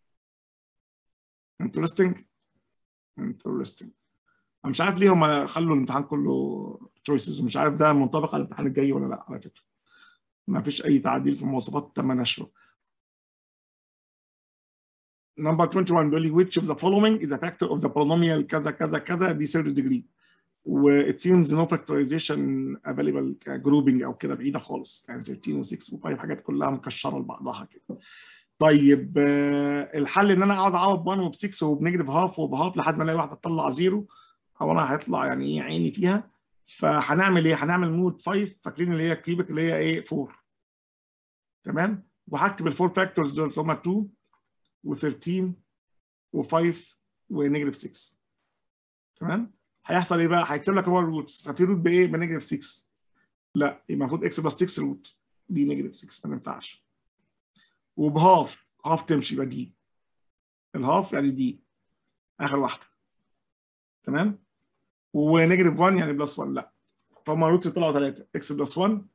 انترستنج انترستنج. انا مش عارف ليه هم خلوا الامتحان كله تشويسز، ومش عارف ده منطبق على الامتحان الجاي ولا لا. على فكره ما فيش اي تعديل في المواصفات تم نشره. نمبر واحد وعشرين بيقول لي which of the following is a factor of the polynomial كذا كذا كذا دي third degree و it seems no factorization available كجروبنج او كده، بعيده خالص يعني تلتاشر و ستة و خمسة حاجات كلها مكشره لبعضها كده. طيب الحل ان انا اقعد اعوض واحد وب ستة وبنيجاتيف هاف وبهاف لحد ما الاقي واحده تطلع زيرو، او انا هيطلع يعني ايه عيني فيها. فهنعمل ايه؟ هنعمل مود خمسة، فاكرين اللي هي كيوبيك اللي هي ايه؟ أربعة. تمام؟ وهكتب الفور فاكتورز دول اللي هم اتنين و13 و5 ونيجاتيف ستة. تمام؟ هيحصل ايه بقى؟ هيكتب لك هو الروتس، ففي روت بايه؟ بنيجاتيف ستة. لا يبقى المفروض اكس بلس ستة روت دي نيجاتيف ستة، ما ينفعش. وبهاف، هاف تمشي يبقى دي. الهاف يعني دي اخر واحده. تمام؟ ونيجاتيف واحد يعني بلس واحد، لا. فهم الروتس طلعوا ثلاثه، اكس بلس واحد،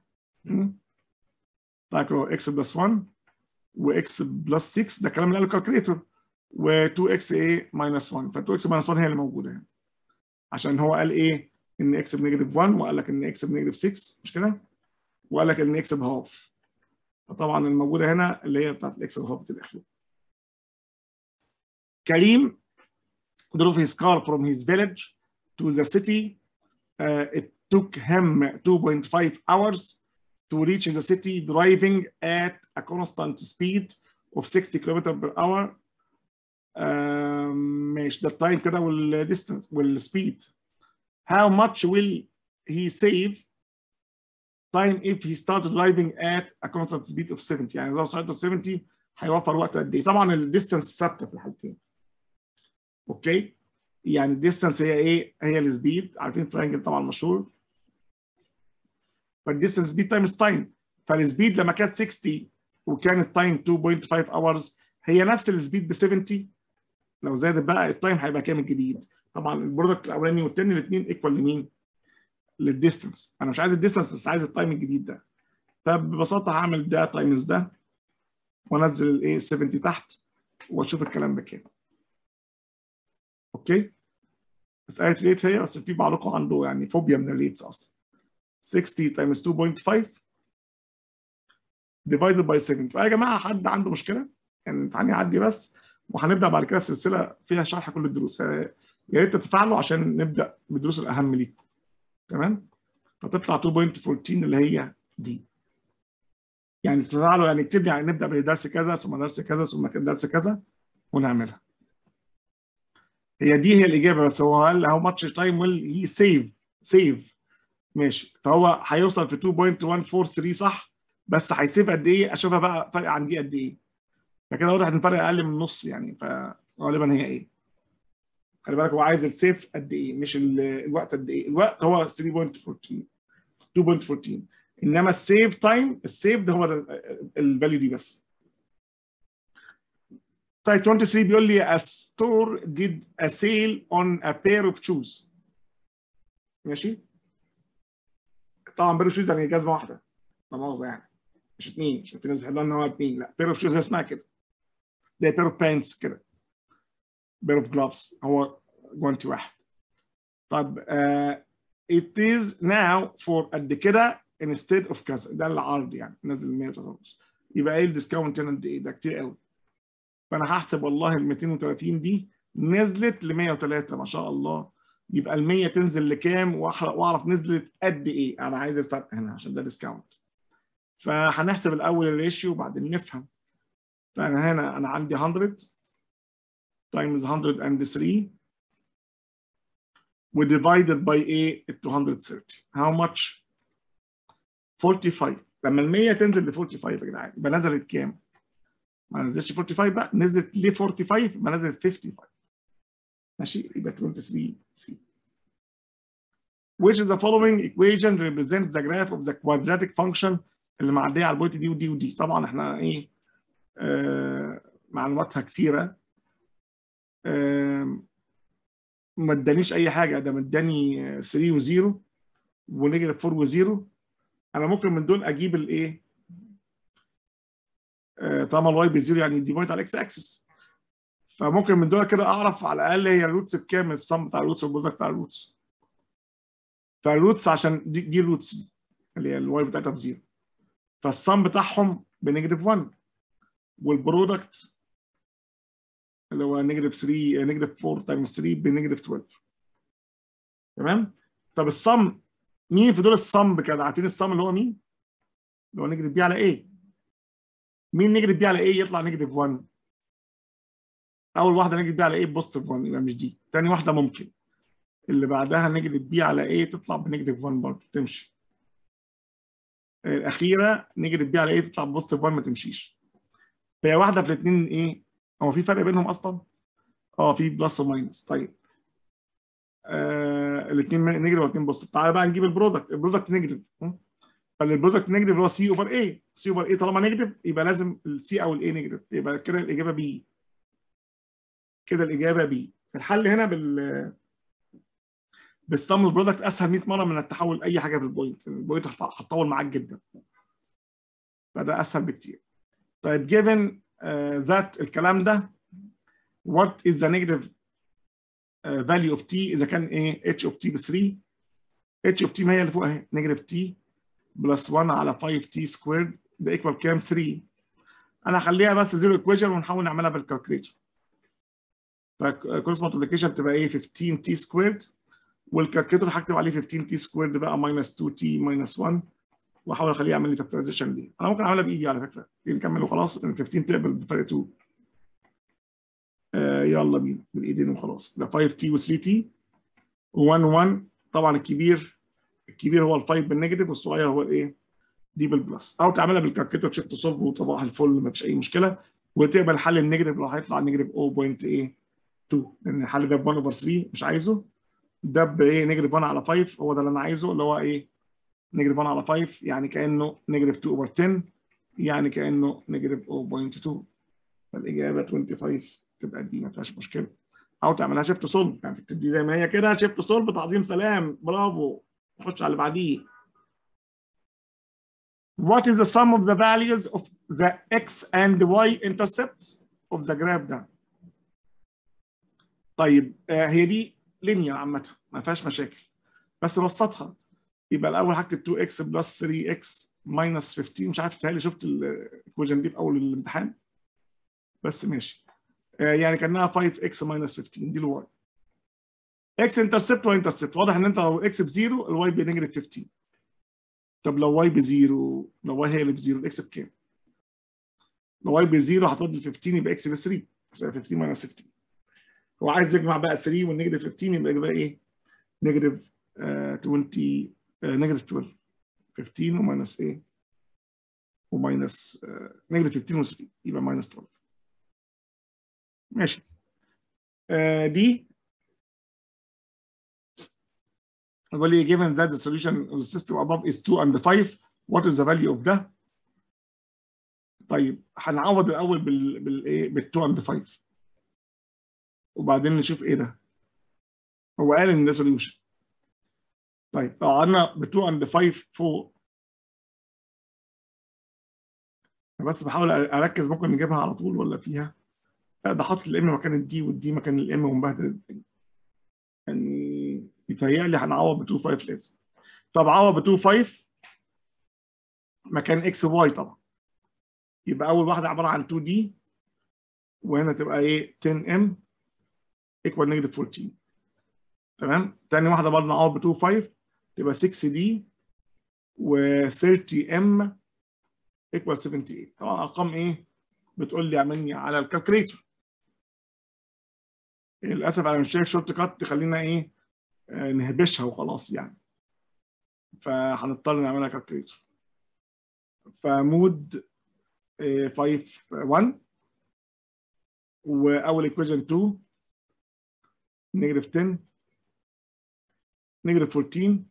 فاكروا اكس بلس واحد واكس بلس ستة، ده الكلام اللي قاله الكالكوليتور، و2 اكس ايه ماينس واحد. ف2 اكس ماينس واحد هي اللي موجوده هنا، عشان هو قال ايه؟ ان اكس بنيجاتيف واحد، وقال لك ان اكس بنيجاتيف ستة، مش كده؟ وقال لك ان اكس بهاف. فطبعا الموجوده هنا اللي هي بتاعت الاكس بهاف بتبقى. كريم drove his car from his village to the city. Uh, it took him two point five hours to reach the city driving at a constant speed of sixty kilometers per hour. ماشي ده التايم كده والديستانس والسبيد. how much will he save time if he started driving at a constant speed of سبعين؟ يعني لو سرعته سبعين هيوفر وقت قد ايه؟ طبعا الديستانس ثابته في الحالتين. اوكي؟ يعني الديستانس هي ايه؟ هي السبيد، عارفين التراينجل طبعا مشهور. فالديستانس سبيد تايمز تايم، فالسبيد لما كانت ستين وكان التايم اتنين فاصلة خمسة اورز هي نفس السبيد ب سبعين. لو زادت بقى التايم هيبقى كام الجديد؟ طبعا البرودكت الاولاني والثاني الاثنين ايكوال لمين؟ للديستانس. انا مش عايز الديستانس بس عايز التايم الجديد ده. فببساطه هعمل ده تايمز ده وانزل الايه سبعين تحت واشوف الكلام ده كام. اوكي؟ مساله ريت هي، بس في بعضكم عنده يعني فوبيا من الريتس اصلا. ستين تايمز اتنين فاصلة خمسة ديفايدد باي سبعين. فيا جماعه حد عنده مشكله؟ يعني الامتحان يعدي بس وهنبدا بعد كده في سلسله فيها شرح كل الدروس، فيا ريت تتفاعلوا عشان نبدا بالدروس الاهم ليكم. تمام؟ فتطلع اتنين فاصلة أربعتاشر اللي هي دي. يعني تتفاعلوا، يعني اكتب لي يعني نبدا بدرس كذا ثم درس كذا ثم درس كذا ونعملها. هي دي هي الاجابه، بس هو قال هاو ماتش تايم ويل هي سيف سيف ماشي، فهو هيوصل في اتنين فاصلة واحد اربعة تلاتة صح، بس هيسيب قد ايه؟ اشوفها بقى فرق عن دي قد ايه. فكده واضح ان الفرق اقل من النص يعني، فغالبا هي ايه؟ خلي بالك هو عايز السيف قد ايه مش الوقت قد ايه. الوقت هو تلاتة فاصلة اتنين اتنين فاصلة أربعتاشر، انما السيف تايم السيف ده هو الفاليو دي بس. طيب تلاتة وعشرين بيقول لي a store did a sale on a pair of shoes. ماشي؟ طبعا pair of shoes يعني جزمه واحده، لا مؤاخذه يعني مش اثنين، عشان في ناس بيحبوا ان هو اثنين، لا pair of shoes اسمها كده. ده pair of pants كده. pair of gloves هو جوانتي واحد. طب uh, it is now for قد كده instead of كذا، ده العرض يعني نزل مية وتلاتة. يبقى ايه الديسكاونت هنا قد ايه؟ ده كتير قوي. فانا هحسب والله ال ميتين وتلاتين دي نزلت ل مية وتلاتة ما شاء الله، يبقى ال مية تنزل لكام واعرف نزلت قد ايه. انا عايز الفرق هنا عشان ده ديسكاونت. فهنحسب الاول الريشيو وبعدين نفهم. فانا هنا انا عندي مية تايمز مية وتلاتة وديفايدد باي ايه؟ ال ميتين وتلاتين. هاو ماتش؟ خمسة وأربعين. لما ال مية تنزل ل خمسة وأربعين يا جدعان يبقى نزلت كام؟ ما نزلتش خمسة وأربعين بقى، نزلت ليه خمسة وأربعين؟ يبقى نزلت خمسة وخمسين. ماشي؟ يبقى تلاتة وعشرين سي. Which of the following equation represents the graph of the quadratic function اللي معديه على البوينت دي ودي ودي؟ طبعا احنا ايه آه معلوماتها كثيره. آه ما ادانيش اي حاجه، ده مداني تلاتة وزيرو ونيجاتيف أربعة وزيرو. انا ممكن من دول اجيب الايه؟ آه طالما الواي بزيرو يعني ديفايد على الاكس اكسس، فممكن من دول كده اعرف على الاقل هي الروتس بكام، الصم بتاع الروتس والبرودكت بتاع الروتس. فالروتس عشان دي, دي الروتس اللي هي الواي بتاعتها بزيرو، فالصم بتاعهم بنيجاتيف واحد، والبرودكت اللي هو نيجاتيف تلاتة نيجاتيف أربعة تايمز تلاتة بنيجاتيف اتناشر. تمام؟ طب الصم مين في دول الصم بكده؟ عارفين الصم اللي هو مين؟ اللي هو نيجاتيف بي على ايه؟ مين نيجاتيف بي على ايه يطلع نيجاتيف واحد؟ اول واحده نيجاتيف بي على ايه بوزيتيف واحد، يبقى مش دي. ثاني واحده ممكن اللي بعدها نيجاتيف بي على ايه تطلع بنيجاتيف واحد برضه تمشي. الاخيره نيجاتيف بي على ايه تطلع بوزيتيف واحد ما تمشيش. فهي واحده في الاثنين ايه؟ هو في فرق بينهم اصلا؟ اه في بلس وماينس. طيب آه الاثنين نيجاتيف والاثنين بوزيتيف. تعالى بقى نجيب البرودكت. البرودكت نيجاتيف، فالبرودكت نيجاتيف اللي هو سي اوفر ايه. سي اوفر ايه طالما نيجاتيف يبقى لازم السي او الاي نيجاتيف، يبقى كده الاجابه بي. كده الاجابه بي. الحل هنا بال بالسم البرودكت اسهل مية مره من التحول اي حاجه في البوينت. البوينت هتطول معاك جدا، فده اسهل بكتير. طيب given ذات uh, الكلام ده what is the negative uh, value of t اذا كان ايه h of t ب تلاتة. h of t ما هي اللي فوق اهي negative t بلس واحد على خمسة t سكويرد ده ايكوال كام؟ تلاتة. انا هخليها بس زيرو ايكويشن ونحاول نعملها بالكالكوليتر. فكروس مالتيبيكيشن تبقى ايه؟ خمستاشر t سكويرد، والكالكوليتر هكتب عليه خمستاشر t سكويرد بقى ماينس اتنين t ماينس واحد، واحاول اخليه يعمل لي فاكتورايزيشن دي. انا ممكن اعملها بايدي على فكره، نكمل وخلاص. خمستاشر تقبل بفرق اتنين. آه يلا بينا بالايدين وخلاص. ده خمسة تي و ثري تي واحد واحد. طبعا الكبير الكبير هو ال خمسة بالنيجاتيف والصغير هو الايه؟ دي بالبلس. او تعملها بالكالكوليتر شيفت صلب وصباح الفل ما فيش اي مشكله، وتقبل حل النيجاتيف لو هيطلع نيجاتيف صفر فاصلة اتنين لان الحل ده ب واحد اوفر ثري مش عايزه، ده بايه؟ نيجاتيف واحد على خمسة هو ده اللي انا عايزه، اللي هو ايه؟ نيجاتيف واحد على خمسة يعني كانه نيجاتيف اتنين اوفر عشرة يعني كانه نيجاتيف صفر فاصلة اتنين. فالاجابه خمسة وعشرين تبقى دي ما فيهاش مشكله. او تعملها شيفت صلب يعني تكتب دي زي ما هي كده شيفت صلب تعظيم سلام برافو. نخش على اللي بعديه. What is the sum of the values of the x and y intercepts of the graph ده؟ طيب آه هي دي لينير عامة ما فيهاش مشاكل بس بسطها. يبقى الأول هكتب تو إكس بلس ثري إكس minus خمستاشر. مش عارف تهيألي شفت الإيكويشن دي في أول الامتحان بس ماشي. آه يعني كأنها فايف إكس minus خمستاشر دي الواي. إكس انترسبت واي انترسبت واضح إن أنت لو إكس بزيرو الواي بنيجاتيف خمستاشر. طب لو واي بزيرو، لو واي هي اللي بزيرو الإكس بكام؟ لو واي بزيرو هتفضل خمستاشر يبقى إكس ب ثري خمستاشر minus خمستاشر. هو عايز يجمع بقى ثري والنيجاتيف خمستاشر يبقى يبقى ايه؟ نيجاتيف عشرين نيجاتيف اتناشر خمستاشر وماينس ايه؟ وماينس نيجاتيف خمستاشر و3 يبقى ماينس اتناشر. ماشي. آه دي بيقول لي given that the solution of the system above is two and five what is the value of ده؟ طيب هنعوض الاول بال بالايه؟ بال two and five وبعدين نشوف ايه ده. هو قال ان ده solution. طيب لو قعدنا ب two and five فوق بس بحاول اركز ممكن نجيبها على طول ولا فيها؟ لا ده حاطط الام مكان الدي والدي مكان الام ومبهدل الدنيا. يعني يتهيألي هنعوض ب اتنين خمسة لازم. طب عوض ب اتنين خمسة مكان اكس واي طبعا. يبقى اول واحده عباره عن تو دي وهنا تبقى ايه؟ عشرة ام ايكوال نيجاتيف اربعتاشر. تمام؟ تاني واحده برضه نعوض ب اتنين خمسة تبقى ستة دي و ثلاثين ام ايكوال تمانية وسبعين. طبعا ارقام ايه؟ بتقول لي اعملني على الكالكوليتر. للاسف انا مش شايف شورت كات تخلينا ايه؟ آه نهبشها وخلاص يعني. فهنضطر نعملها كالكوليتر. فمود آه خمسة واحد واول ايكويشن اتنين نيجاتيف عشرة نيجاتيف اربعتاشر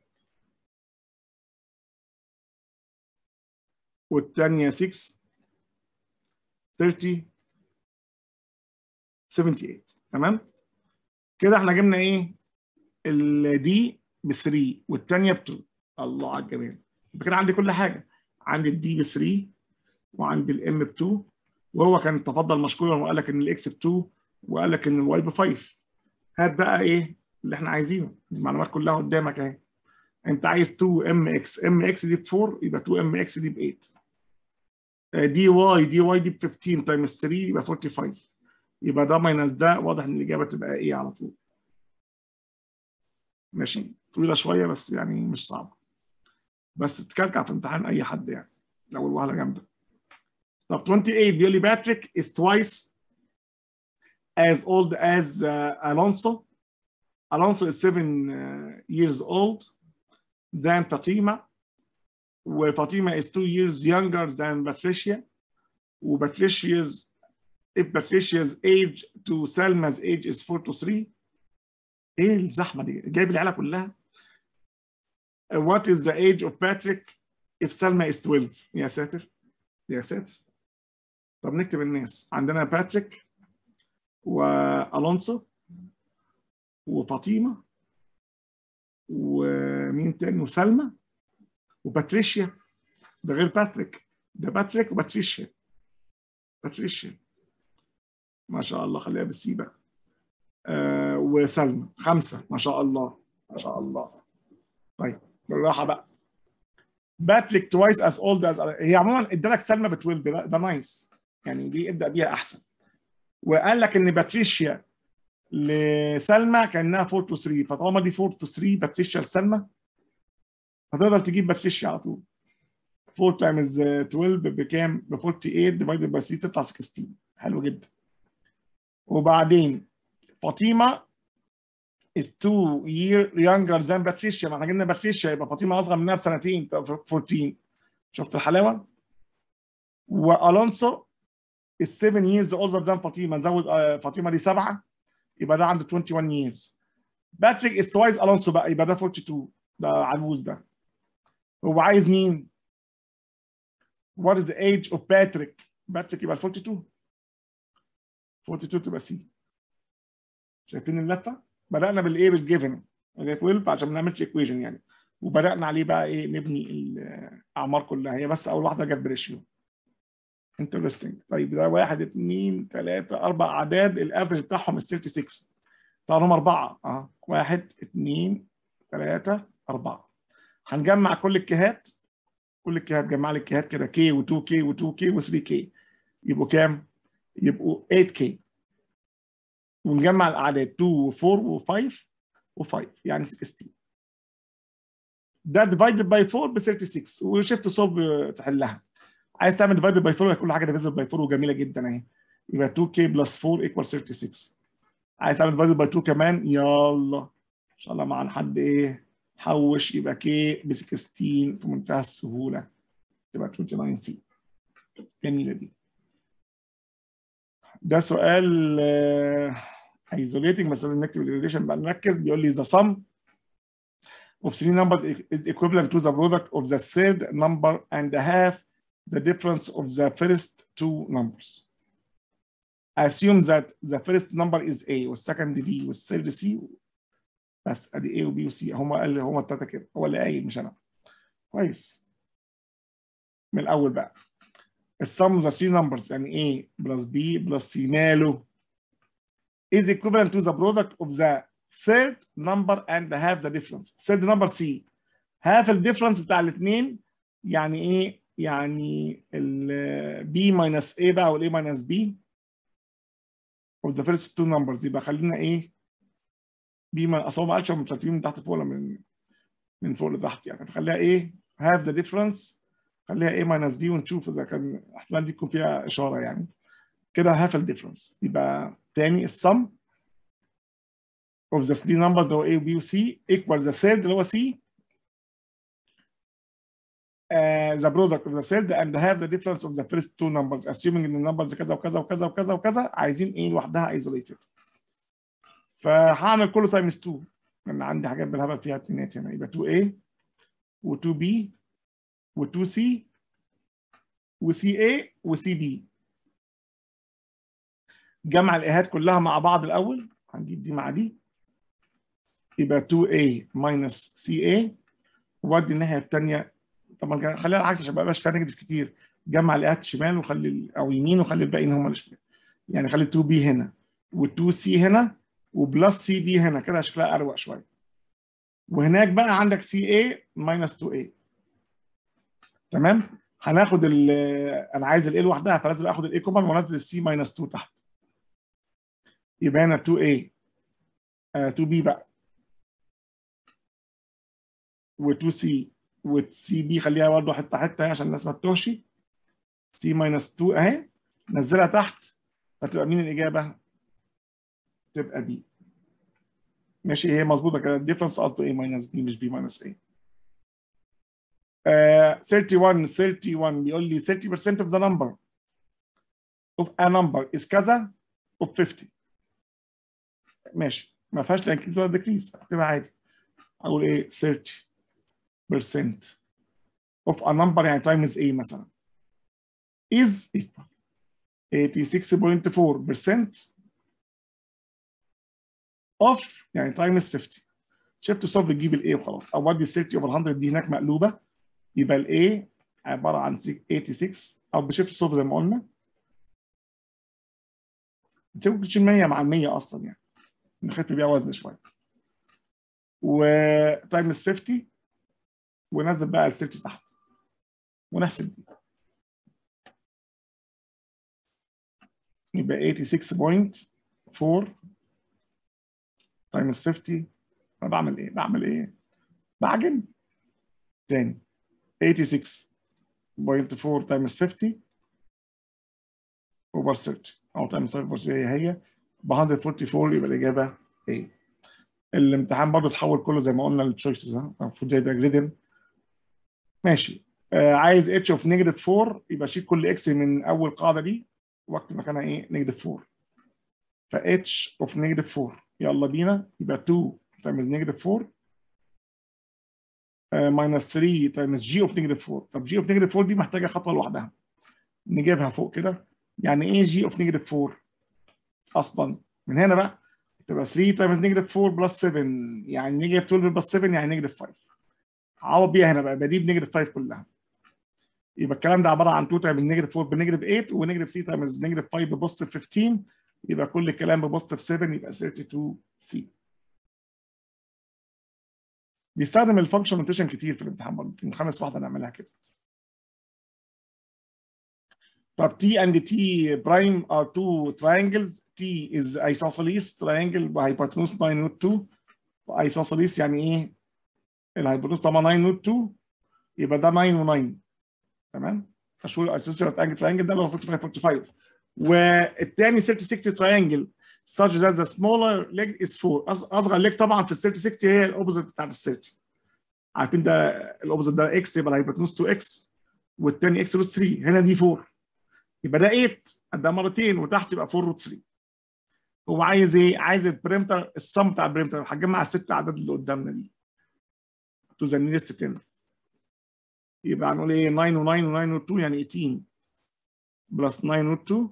والثانيه ستة تلاتين ثمانية وسبعين. تمام كده احنا جبنا ايه؟ الدي ب ثري والثانيه ب اتنين. الله على الجمال. يبقى كده عندي كل حاجه. عندي الدي ب ثري وعندي الام ب اتنين وهو كان تفضل مشكورا وقال لك ان الاكس ب اتنين وقال لك ان الواي ب خمسة. هات بقى ايه اللي احنا عايزينه. المعلومات كلها قدامك اهي. انت عايز اتنين ام اكس ام اكس دي ب اربعة يبقى اتنين ام اكس دي ب تمانية. دي واي دي واي دي ب خمستاشر تايمز ثري يبقى خمسة واربعين. يبقى ده ماينس ده. واضح ان الاجابه تبقى ايه على طول. ماشي طويله شويه بس يعني مش صعبه. بس تكلكع في امتحان اي حد يعني لو الوهله جامده. طب تمانية وعشرين بيقول لي باتريك is twice as old as uh, Alonso. Alonso is seven uh, years old than Fatima. وفاطمة is two years younger than Patricia. وباتريشيa's if Patricia's age to Salma's age is four to three. ايه الزحمه دي؟ جايب العيله كلها. What is the age of Patrick if Salma is twelve؟ يا ساتر يا ساتر. طب نكتب الناس. عندنا باتريك والونسو وفاطمه ومين تاني وسلمى وباتريشيا. ده غير باتريك ده باتريك وباتريشيا. باتريشيا ما شاء الله خليها بالسي بقى. آه وسلمى خمسه ما شاء الله ما شاء الله. طيب بالراحه بقى. باتريك twice as old as هي عموما ادالك سلمى ب اتناشر ده, ده نايس يعني دي ابدا بيها احسن. وقال لك ان باتريشيا لسلمى كانها اربعة تو ثري فطالما دي اربعة تو ثري باتريشيا لسلمى هتقدر تجيب باتريشيا على طول. اربعة تايمز اتناشر بكام؟ ب تمانية واربعين ديفايدد باي ثري تطلع ستاشر. حلو جدا. وبعدين فاطمه is two year younger than Patricia. ما احنا جبنا باتريشيا يبقى فاطمه اصغر منها بسنتين أربعتاشر. شفت الحلاوه؟ والونسو is seven years older than فاطمه. نزود فاطمه دي سبعه يبقى ده عنده واحد وعشرين years. باتريك is twice الونسو بقى يبقى ده اتنين وأربعين. ده عجوز ده. هو عايز مين؟ What is the age of Patrick؟ باتريك يبقى اتنين وأربعين. اتنين وأربعين تبقى سي. شايفين اللفه؟ بدأنا بالايه؟ بالجيفن اللي هي اتناشر عشان ما نعملش ايكويشن يعني. وبدأنا عليه بقى ايه؟ نبني الاعمار كلها. هي بس اول واحده جت بريشيو. انترستنج. طيب ده واحد اثنين ثلاثة أربع أعداد الافرج بتاعهم ال ستة وثلاثين. طبعا هم أربعة أه واحد اثنين ثلاثة أربعة. هنجمع كل الكيهات. كل الكيهات جمع لي الكيهات كده كي و2 كي و2 كي و3 كي. يبقوا كام؟ يبقوا ثمانية كي. ونجمع الأعداد اتنين و4 و5 و5 يعني ستاشر. ده ديفايدد باي أربعة ب ستة وثلاثين وشفت صوب تحلها. عايز تعمل ديفايدد باي أربعة كل حاجه ديفايدد باي أربعة وجميله جدا اهي. يبقى اتنين كي بلس أربعة ايكوال ستة وثلاثين. عايز تعمل ديفايدد باي اتنين كمان يلا ان شاء الله معانا حد ايه حوش. يبقى كي ب ستة عشر في منتهى السهوله تبقى تسعة وعشرين سي. جميله دي. ده سؤال ايزوليتنج بس لازم نكتب الريليشن بقى نركز. بيقول لي the sum of three numbers is equivalent to the product of the third number and half the difference of the first two numbers. Assume that the first number is A والsecond B والthird C. بس ادي A و B و C هم قال هم التلاته كده. هو اللي قايل مش انا. كويس. من الاول بقى. السم of the three numbers يعني A plus B plus C ماله is equivalent to the product of the third number and half the difference. third number C. half الديفرنس بتاع الاثنين يعني ايه؟ يعني ال B minus A بقى وال A minus B of the first two numbers. يبقى خلينا ايه؟ B من اصل هو ما قالش هم مترتبين من تحت فوق ولا من من فوق لتحت يعني. فخليها ايه؟ half the difference. خليها A minus B ونشوف اذا كان احتمال دي يكون فيها اشاره يعني. كده half الديفرنس. يبقى تاني السم of the three numbers اللي هو A و B و C equal the third اللي هو C Uh, the product of the third and have the difference of the first two numbers assuming ان النمبرز كذا وكذا وكذا وكذا وكذا عايزين ايه لوحدها isolated. فهعمل كله تايمز اتنين لان عندي حاجات بالهبل فيها اتنينات هنا. يبقى اتنين A و اتنين B و اتنين C و سي إيه و سي بي. جمع الايهات كلها مع بعض الاول. هنجيب دي مع دي. يبقى اتنين A minus سي إيه وودي الناحيه الثانيه. طبعا خليها العكس عشان ما يبقاش فيها نيجاتيف كتير. جمع الايهات شمال وخلي او يمين وخلي الباقيين هم اللي شمال. يعني خلي اتنين بي هنا و اتنين سي هنا وبلس سي بي هنا كده شكلها اروق شويه. وهناك بقى عندك سي إيه ماينس اتنين إيه. تمام؟ هناخد ال انا عايز الاي لوحدها فلازم اخد الاي كومن وانزل السي ماينس اتنين تحت. يبقى هنا اتنين إيه آه اتنين بي بقى و اتنين سي وسي بي خليها برضه حته حته عشان الناس ما تتوهش. سي ماينس اتنين اهي نزلها تحت فتبقى مين الاجابه؟ تبقى بي. ماشي هي مظبوطه كده. الديفرنس قصده ايه ماينس بي مش بي ماينس ايه. آه واحد وتلاتين واحد وتلاتين بيقول لي thirty percent of the number of a number is كذا of خمسين. ماشي ما فيهاش لا انكريز ولا ديكريز هكتبها عادي. اقول ايه thirty percent of a number يعني times ايه مثلا is equal eighty-six point four percent of يعني times fifty. شفت الصوت بتجيب الايه وخلاص. او ودي ثلاثين over مية دي هناك مقلوبه يبقى الايه عباره عن ستة وتمانين او بشفت الصوت زي ما قلنا. انت ممكن تشيل مية مع ال مية اصلا يعني نخف بيها وزن شويه. وتايمز خمسين وننزل بقى ال ثلاثين تحت ونحسب دي. يبقى ستة وتمانين point four تايمز خمسين. انا بعمل ايه؟ بعمل ايه؟ بعجن تاني. ستة وتمانين point four تايمز خمسين اوفر ثلاثين او تايمز ثلاثين هي هي ب مية وأربعة وأربعين يبقى الاجابه ايه. الامتحان برضه اتحول كله زي ما قلنا للتشويسز، ها المفروض يبقى جريدن. ماشي. آه عايز اتش اوف نيجاتيف أربعة، يبقى شيل كل اكس من اول قاعده دي واكتب مكانها ايه؟ نيجاتيف أربعة. ف اتش اوف نيجاتيف أربعة، يلا بينا، يبقى اتنين تايمز نيجاتيف أربعة ماينس تلاتة تايمز جي اوف نيجاتيف أربعة. طب جي اوف نيجاتيف أربعة دي محتاجه خطوه لوحدها، نجيبها فوق كده. يعني ايه جي اوف نيجاتيف أربعة اصلا؟ من هنا بقى تبقى تلاتة تايمز نيجاتيف أربعة بلس سبعة، يعني نيجاتيف اتناشر بلس سبعة يعني نيجاتيف خمسة. عوض بيها هنا بقى، بدي بنيجاتيف خمسة كلها. يبقى الكلام ده عباره عن اتنين تايمز نيجاتيف أربعة بنيجاتيف تمانية، ونيجاتيف تلاتة تايمز نيجاتيف خمسة ببوزيتيف خمستاشر. يبقى كل الكلام ببوزيتيف سبعة، يبقى اتنين وتلاتين سي. بيستخدم الفانكشن نوتيشن كتير في الامتحان برضه، من خمس واحده نعملها كده. طب T and T prime are two triangles. T is isosceles triangle بhypotenuse تسعة نوت اتنين. isosceles يعني ايه؟ الهايبوتنوس طبعا تسعة نوت اتنين، يبقى ده تسعة و9. تمام؟ فشو الاسوسيال تراينجل ده اللي هو خمسة وأربعين. والثاني ستين تراينجل such that the smaller leg is four. اصغر leg طبعا في ال ستين هي الاوبوزيت بتاعت ال ثلاثين. عارفين ده الاوبوزيت ده اكس، يبقى الهايبوتنوس اتنين اكس، والثاني اكس روت تلاتة. هنا دي أربعة، يبقى ده تمانية ده مرتين، وتحت يبقى أربعة روت تلاتة. هو عايز ايه؟ عايز البريمتر، السم بتاع البريمتر. هتجمع الست اعداد اللي قدامنا دي تو ذا نيرست عشرة. يبقى هنقول ايه؟ تسعة و9 و9 و2 يعني تمنتاشر بلس تسعة و2،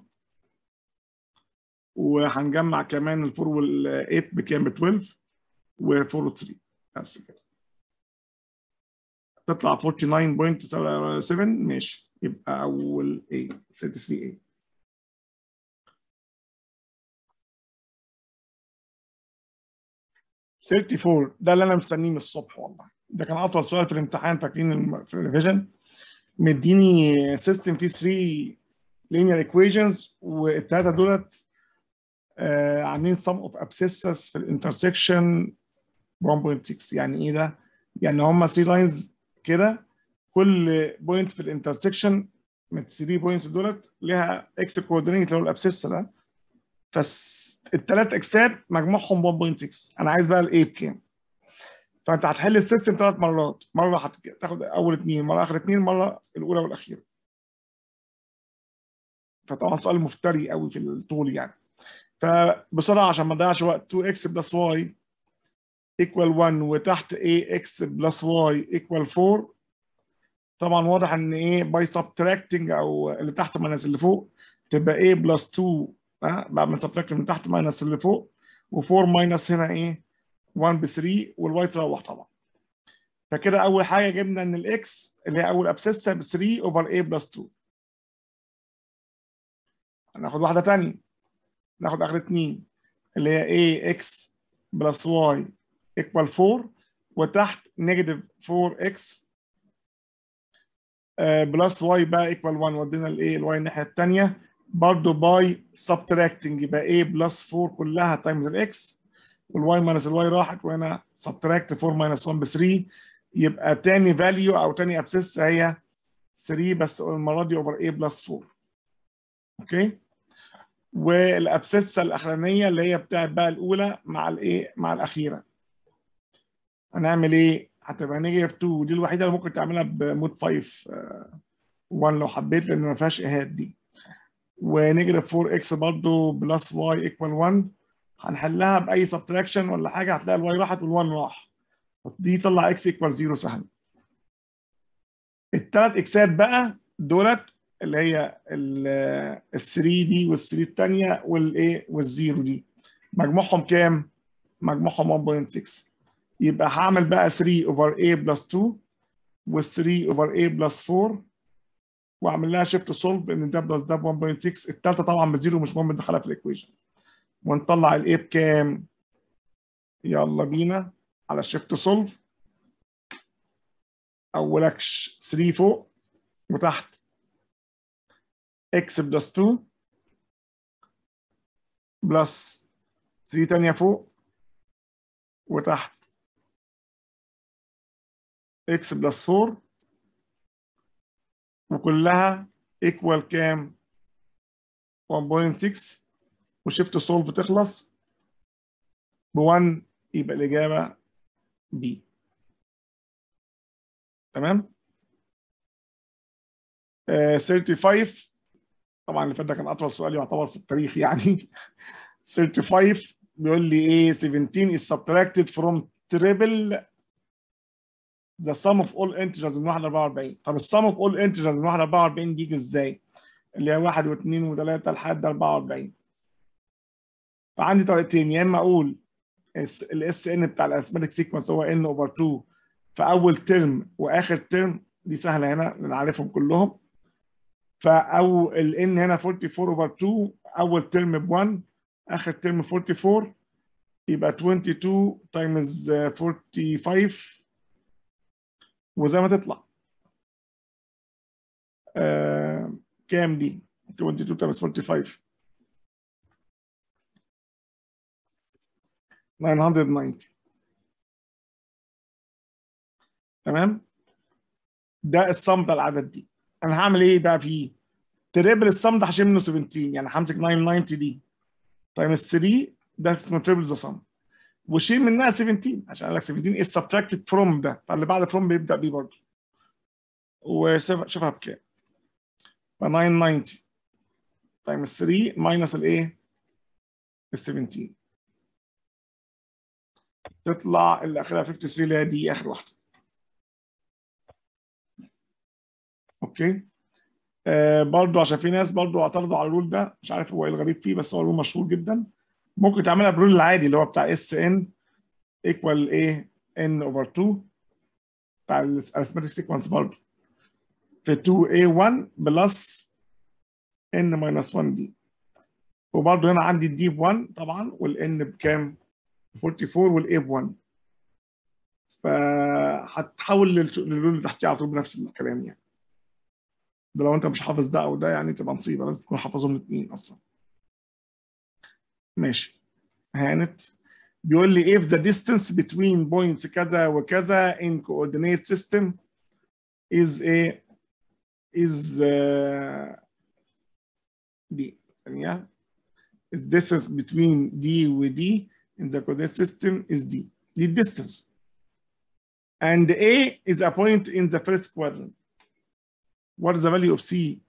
وهنجمع كمان ال أربعة وال تمانية بكام؟ ب اتناشر و4 روت تلاتة. بس كده تطلع تسعة وأربعين فاصلة سبعة. ماشي، يبقى اول ايه؟ تلاتة وتلاتين ايه. أربعة وتلاتين ده اللي انا مستنيه من الصبح والله. ده كان اطول سؤال في الامتحان، فاكرين في الريفيجن؟ مديني سيستم فيه تلاتة linear equations، والثلاثه دولت آه عاملين sum of abscissas في الانترسكشن واحد فاصلة ستة. يعني ايه ده؟ يعني هم تلاتة لاينز كده، كل بوينت في الانترسكشن من تلاتة بوينتس دولت ليها اكس كوردينيت اللي هو الابسيسا ده. فالثلاث اكسات مجموعهم واحد فاصلة ستة. انا عايز بقى الايه بكام؟ فانت هتحل السيستم ثلاث مرات، مره هتاخد اول اثنين، مره اخر اثنين، مره الاولى والاخيره. فطبعا سؤال مفتري قوي في الطول يعني. فبسرعه عشان ما نضيعش وقت، اتنين اكس بلس واي ايكوال واحد، وتحت ايه؟ اكس بلس واي ايكوال أربعة. طبعا واضح ان ايه؟ باي سبتراكتنج، او اللي تحت ماينس اللي فوق، تبقى ايه بلس اتنين. ها بعد ما سبتراكت من تحت ماينس اللي فوق، و4 ماينس هنا ايه؟ واحد ب تلاتة، والواي تروح طبعا. فكده اول حاجه جبنا ان الاكس اللي هي اول ابسيسه ب تلاتة اوفر ايه بلس اتنين. هناخد واحده ثانيه، ناخد اخر اتنين اللي هي ايه؟ اكس بلس واي ايكوال أربعة، وتحت نيجاتيف أربعة اكس بلس واي بقى ايكوال واحد. ودينا الايه؟ الواي الناحيه الثانيه برضه باي سبتراكتنج، يبقى ايه بلس أربعة كلها تايمز الاكس، والواي ماينس الواي راحت، وهنا سبتراكت أربعة ماينس واحد ب تلاتة. يبقى تاني فاليو او تاني ابسيس هي تلاتة، بس المره دي اوفر ايه بلس أربعة. اوكي. والابسيسه الاخرانيه اللي هي بتاعت بقى الاولى مع الايه؟ مع الاخيره. هنعمل ايه؟ هتبقى نيجاتيف اتنين، دي الوحيده اللي ممكن تعملها بمود خمسة واحد لو حبيت، لان ما فيهاش ايهات دي. ونيجاتيف أربعة اكس برضه بلس واي ايكوال واحد. هنحلها باي سبتراكشن ولا حاجه، هتلاقي الواي راحت والواحد راح، دي طلع اكس ايكوال صفر سهل. الثلاث اكسات بقى دولت اللي هي ال تلاتة دي وال تلاتة الثانيه والايه والزيرو دي، مجموعهم كام؟ مجموعهم واحد فاصلة ستة. يبقى هعمل بقى تلاتة اوفر A بلس اتنين وال تلاتة اوفر A بلس أربعة، واعمل لها شيفت سولف ان ده بلس ده ب واحد فاصلة ستة. الثالثه طبعا بزيرو، مش مهم ندخلها في الايكويشن. ونطلع الايه بكام؟ يلا بينا على شيفت سولف. اولك تلاتة فوق، وتحت اكس بلس اتنين بلس تلاتة تانية فوق، وتحت اكس بلس أربعة، وكلها ايكوال كام؟ واحد فاصلة ستة وشيفت سولف تخلص ب واحد، يبقى الاجابه بي. تمام. آه خمسة وثلاثين، طبعا اللي فات ده كان اطول سؤال يعتبر في التاريخ يعني. خمسة وثلاثين بيقول لي ايه؟ سبعتاشر is subtracted from triple the sum of all integers من واحد ل أربعة وأربعين. طب السم اوف اول انتجرز من واحد ل أربعة وأربعين بيجي ازاي؟ اللي هي واحد واثنين وثلاثة لحد أربعة وأربعين. فعندي طريقتين، يا اما اقول الاس ان بتاع الاسماتيك سيكونس هو ان اوفر اتنين في اول ترم واخر ترم، دي سهله هنا نعرفهم كلهم. فاو الان هنا أربعة وأربعين اوفر اتنين، اول ترم ب واحد اخر ترم أربعة وأربعين، يبقى اتنين وعشرين تايمز خمسة وأربعين وزي ما تطلع آه كام دي؟ اتنين وعشرين تايمز خمسة وأربعين تسعمية وتسعين. تمام. ده الصم ده العدد دي. انا هعمل ايه بقى فيه؟ تريبل الصم ده هشيل منه سبعتاشر، يعني همسك تسعمية وتسعين دي تايمز تلاتة، ده اسمه تريبل ذا صم، وشيل منها سبعتاشر عشان قال لك سبعتاشر is subtracted from ده، فاللي بعد from بيبدا بيه برضه. وشوفها بكام؟ ف تسعمية وتسعين تايمز تلاتة ماينس الايه؟ ال سبعتاشر، تطلع اللي اخرها تلاتة وخمسين اللي هي دي اخر واحده. اوكي. آه برضه عشان في ناس برضه اعترضوا على الرول ده، مش عارف هو ايه الغريب فيه، بس هو رول مشهور جدا. ممكن تعملها بالرول العادي اللي هو بتاع اس ان ايكوال ايه؟ ان اوفر اتنين بتاع الارثماتيك سيكونس برضه في اتنين اي واحد بلس ان ماينس واحد دي. وبرضه هنا عندي الدي ب واحد طبعا، والان بكام؟ أربعة وأربعين والاي ب واحد. فهتحول للرول اللي تحتيه على طول بنفس الكلام يعني. ده لو انت مش حافظ ده او ده يعني تبقى مصيبه، لازم تكون حافظهم الاثنين اصلا. ماشي. هانت بيقول لي if the distance between points كذا وكذا in coordinate system is a is uh, دي ثانيه is distance between D و D in the coordinate system is D. دي distance. And A is a point in the first quadrant. What is the value of C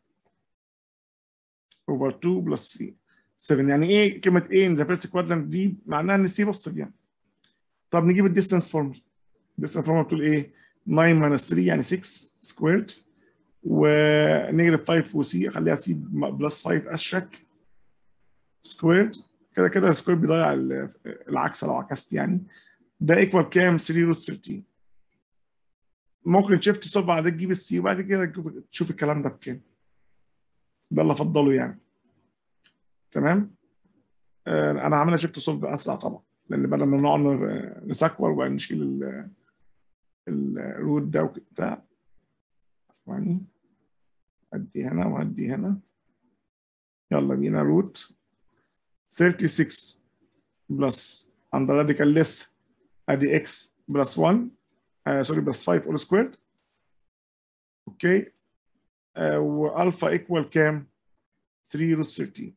over two plus C؟ سبعة. يعني ايه كلمه A in the first quadrant دي؟ معناها ان C بوزيتيف يعني. طب نجيب الديستانس فورمولا. الديستانس فورمولا بتقول ايه؟ تسعة ماينس تلاتة يعني ستة سكويرد، ونيجاتيف خمسة وسي اخليها سي بلس خمسة اشك سكويرد. كده كده السكوير بيضيع العكس لو عكست يعني. ده ايكوال كام؟ تلاتة روت تلتاشر. ممكن شيفت سولف بعد كده تجيب السي وبعد كده تشوف الكلام ده بكام. ده اللي افضله يعني. تمام. آه انا عاملها شيفت سولف اسرع طبعا، لان بدل ما نقعد نسكور وبعدين نشيل الروت ده وبتاع. اسمعني، ادي هنا وادي هنا. يلا بينا. روت ستة وثلاثين بلس عند راديكال لس ادي اكس بلس واحد آه سوري بلس خمسة اول سكويرد. اوكي. آه والفا ايكوال كام؟ تلاتة روت تلتاشر.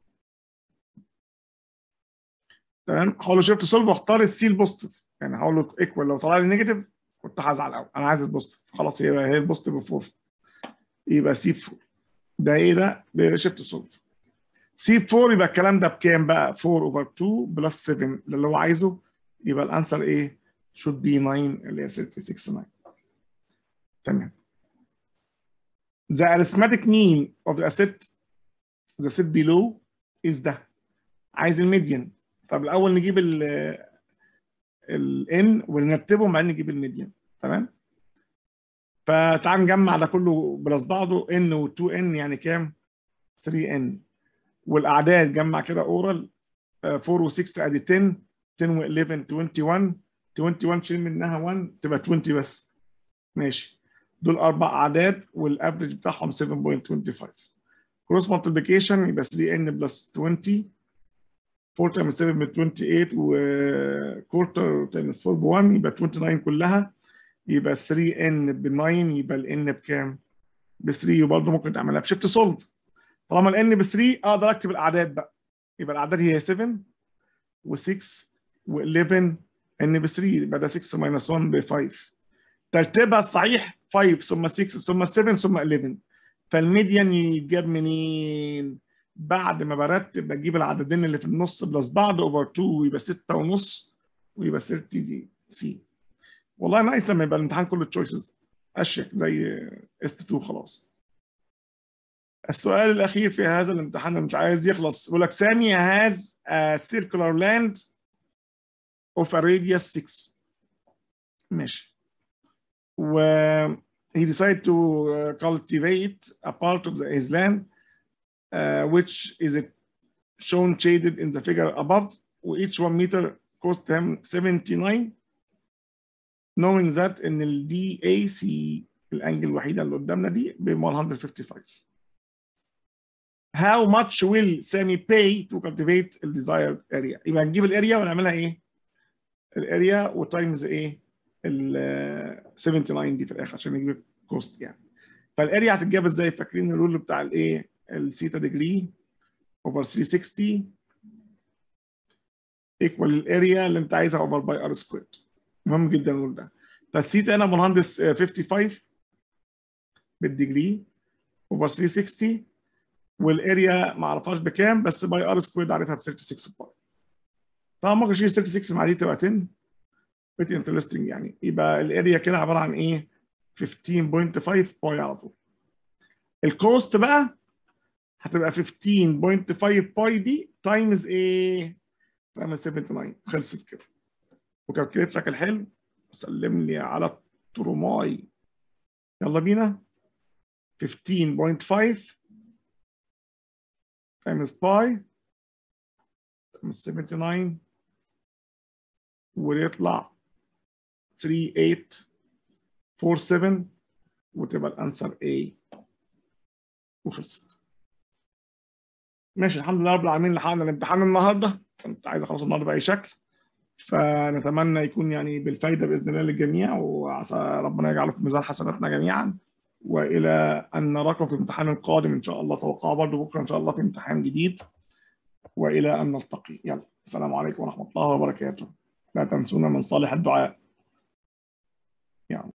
تمام. هقول له شيفت سولف واختار السي البوزيتيف، يعني هقول له ايكوال، لو طلع لي نيجاتيف كنت هزعل قوي، انا عايز البوزيتيف خلاص، هي هي البوزيتيف أربعة، يبقى سي أربعة. ده ايه ده؟ بشيفت سولف. سي أربعة يبقى الكلام ده بكام بقى؟ أربعة اوفر اتنين بلس سبعة اللي هو عايزه، يبقى الانسر ايه؟ should be تسعة اللي هي ستة وستين تسعة. تمام. The arithmetic mean of the set the set below is ده. عايز الميديان. طب الاول نجيب ال ال n ونرتبهم بعدين نجيب الميديان. تمام. فتعال نجمع ده كله بلس بعضه، n و تو ان يعني كام؟ ثري ان. والاعداد جمع كده اورال أربعة و ستة ادي عشرة، عشرة و حداشر واحد وعشرين، واحد وعشرين شيل منها واحد تبقى عشرين بس. ماشي. دول اربع اعداد والافرج بتاعهم سبعة فاصلة خمسة وعشرين. كروس مالتيبيكيشن يبقى ثري ان بلس عشرين، أربعة تايمز سبعة ب ثمانية وعشرين وكورتر تايمز أربعة ب واحد يبقى تسعة وعشرين كلها، يبقى ثري ان ب تسعة يبقى الان بكام؟ ب ثري. وبرضه ممكن تعملها بشيفت سولف. طالما الان ب ثري اقدر اكتب الاعداد بقى. يبقى الاعداد هي سبعة و6 و11 ان ب ثلاثة، يبقى ده ستة ماينس واحد ب خمسة. ترتيبها الصحيح خمسة ثم ستة ثم سبعة ثم احداشر. فالميديان يتجاب منين؟ بعد ما برتب بجيب العددين اللي في النص بلس بعض اوفر اتنين ويبقى ستة ونص ويبقى ثلاثين دي سي. والله نايس لما يبقى الامتحان كله تشويسز اشيك زي اس اتنين خلاص. السؤال الاخير في هذا الامتحان اللي مش عايز يخلص بيقول لك سامي has a circular land of a radius ستة. ماشي. و he decided to cultivate a part of the, his land uh, which is it shown shaded in the figure above, each one meter cost him seventy-nine, knowing that in ال D A C الانجل الوحيده اللي قدامنا دي ب one fifty-five. How much will Sami pay to cultivate the desired area؟ يبقى نجيب الاريا ونعملها ايه؟ الاريا وتايمز ايه؟ ال تسعة وسبعين دي في الاخر عشان نجيب الكوست يعني. فالاريا هتتجاب ازاي؟ فاكرين الرول بتاع الايه؟ الثيتا ديجري اوفر ثلاثمية وستين ايكوال الاريا اللي انت عايزها اوفر باي ار سكوير. مهم جدا الرول ده. فالثيتا هنا خمسمية وخمسة وخمسين بالديجري اوفر ثلاثمية وستين، والاريا ما اعرفهاش بكام بس باي ار سكوير عارفها ب ستة وثلاثين باي. طبعا ممكن اشيل ستة وثلاثين مع دي تبقى عشرة. بيت انترستنج يعني. يبقى الاريا كده عباره عن ايه؟ خمستاشر فاصلة خمسة باي على طول. الكوست بقى هتبقى خمستاشر فاصلة خمسة باي دي تايمز ايه؟ تايمز تسعة وسبعين. خلصت كده. وكالكليت لك الحلو سلم لي على التروماي. يلا بينا. خمستاشر فاصلة خمسة تايمز باي تايمز سبعة وسبعين ويطلع ثلاثة ثمانية أربعة سبعة وتبقى الانسر A وخلصت. ماشي الحمد لله رب العالمين لحقنا الامتحان النهارده. كنت عايز اخلص النهارده باي شكل، فنتمنى يكون يعني بالفايده باذن الله للجميع، وعسى ربنا يجعله في ميزان حسناتنا جميعا. والى ان نراكم في الامتحان القادم ان شاء الله. توقعوا برضه بكره ان شاء الله في امتحان جديد. والى ان نلتقي. يلا السلام عليكم ورحمه الله وبركاته. لا تنسونا من صالح الدعاء. يعني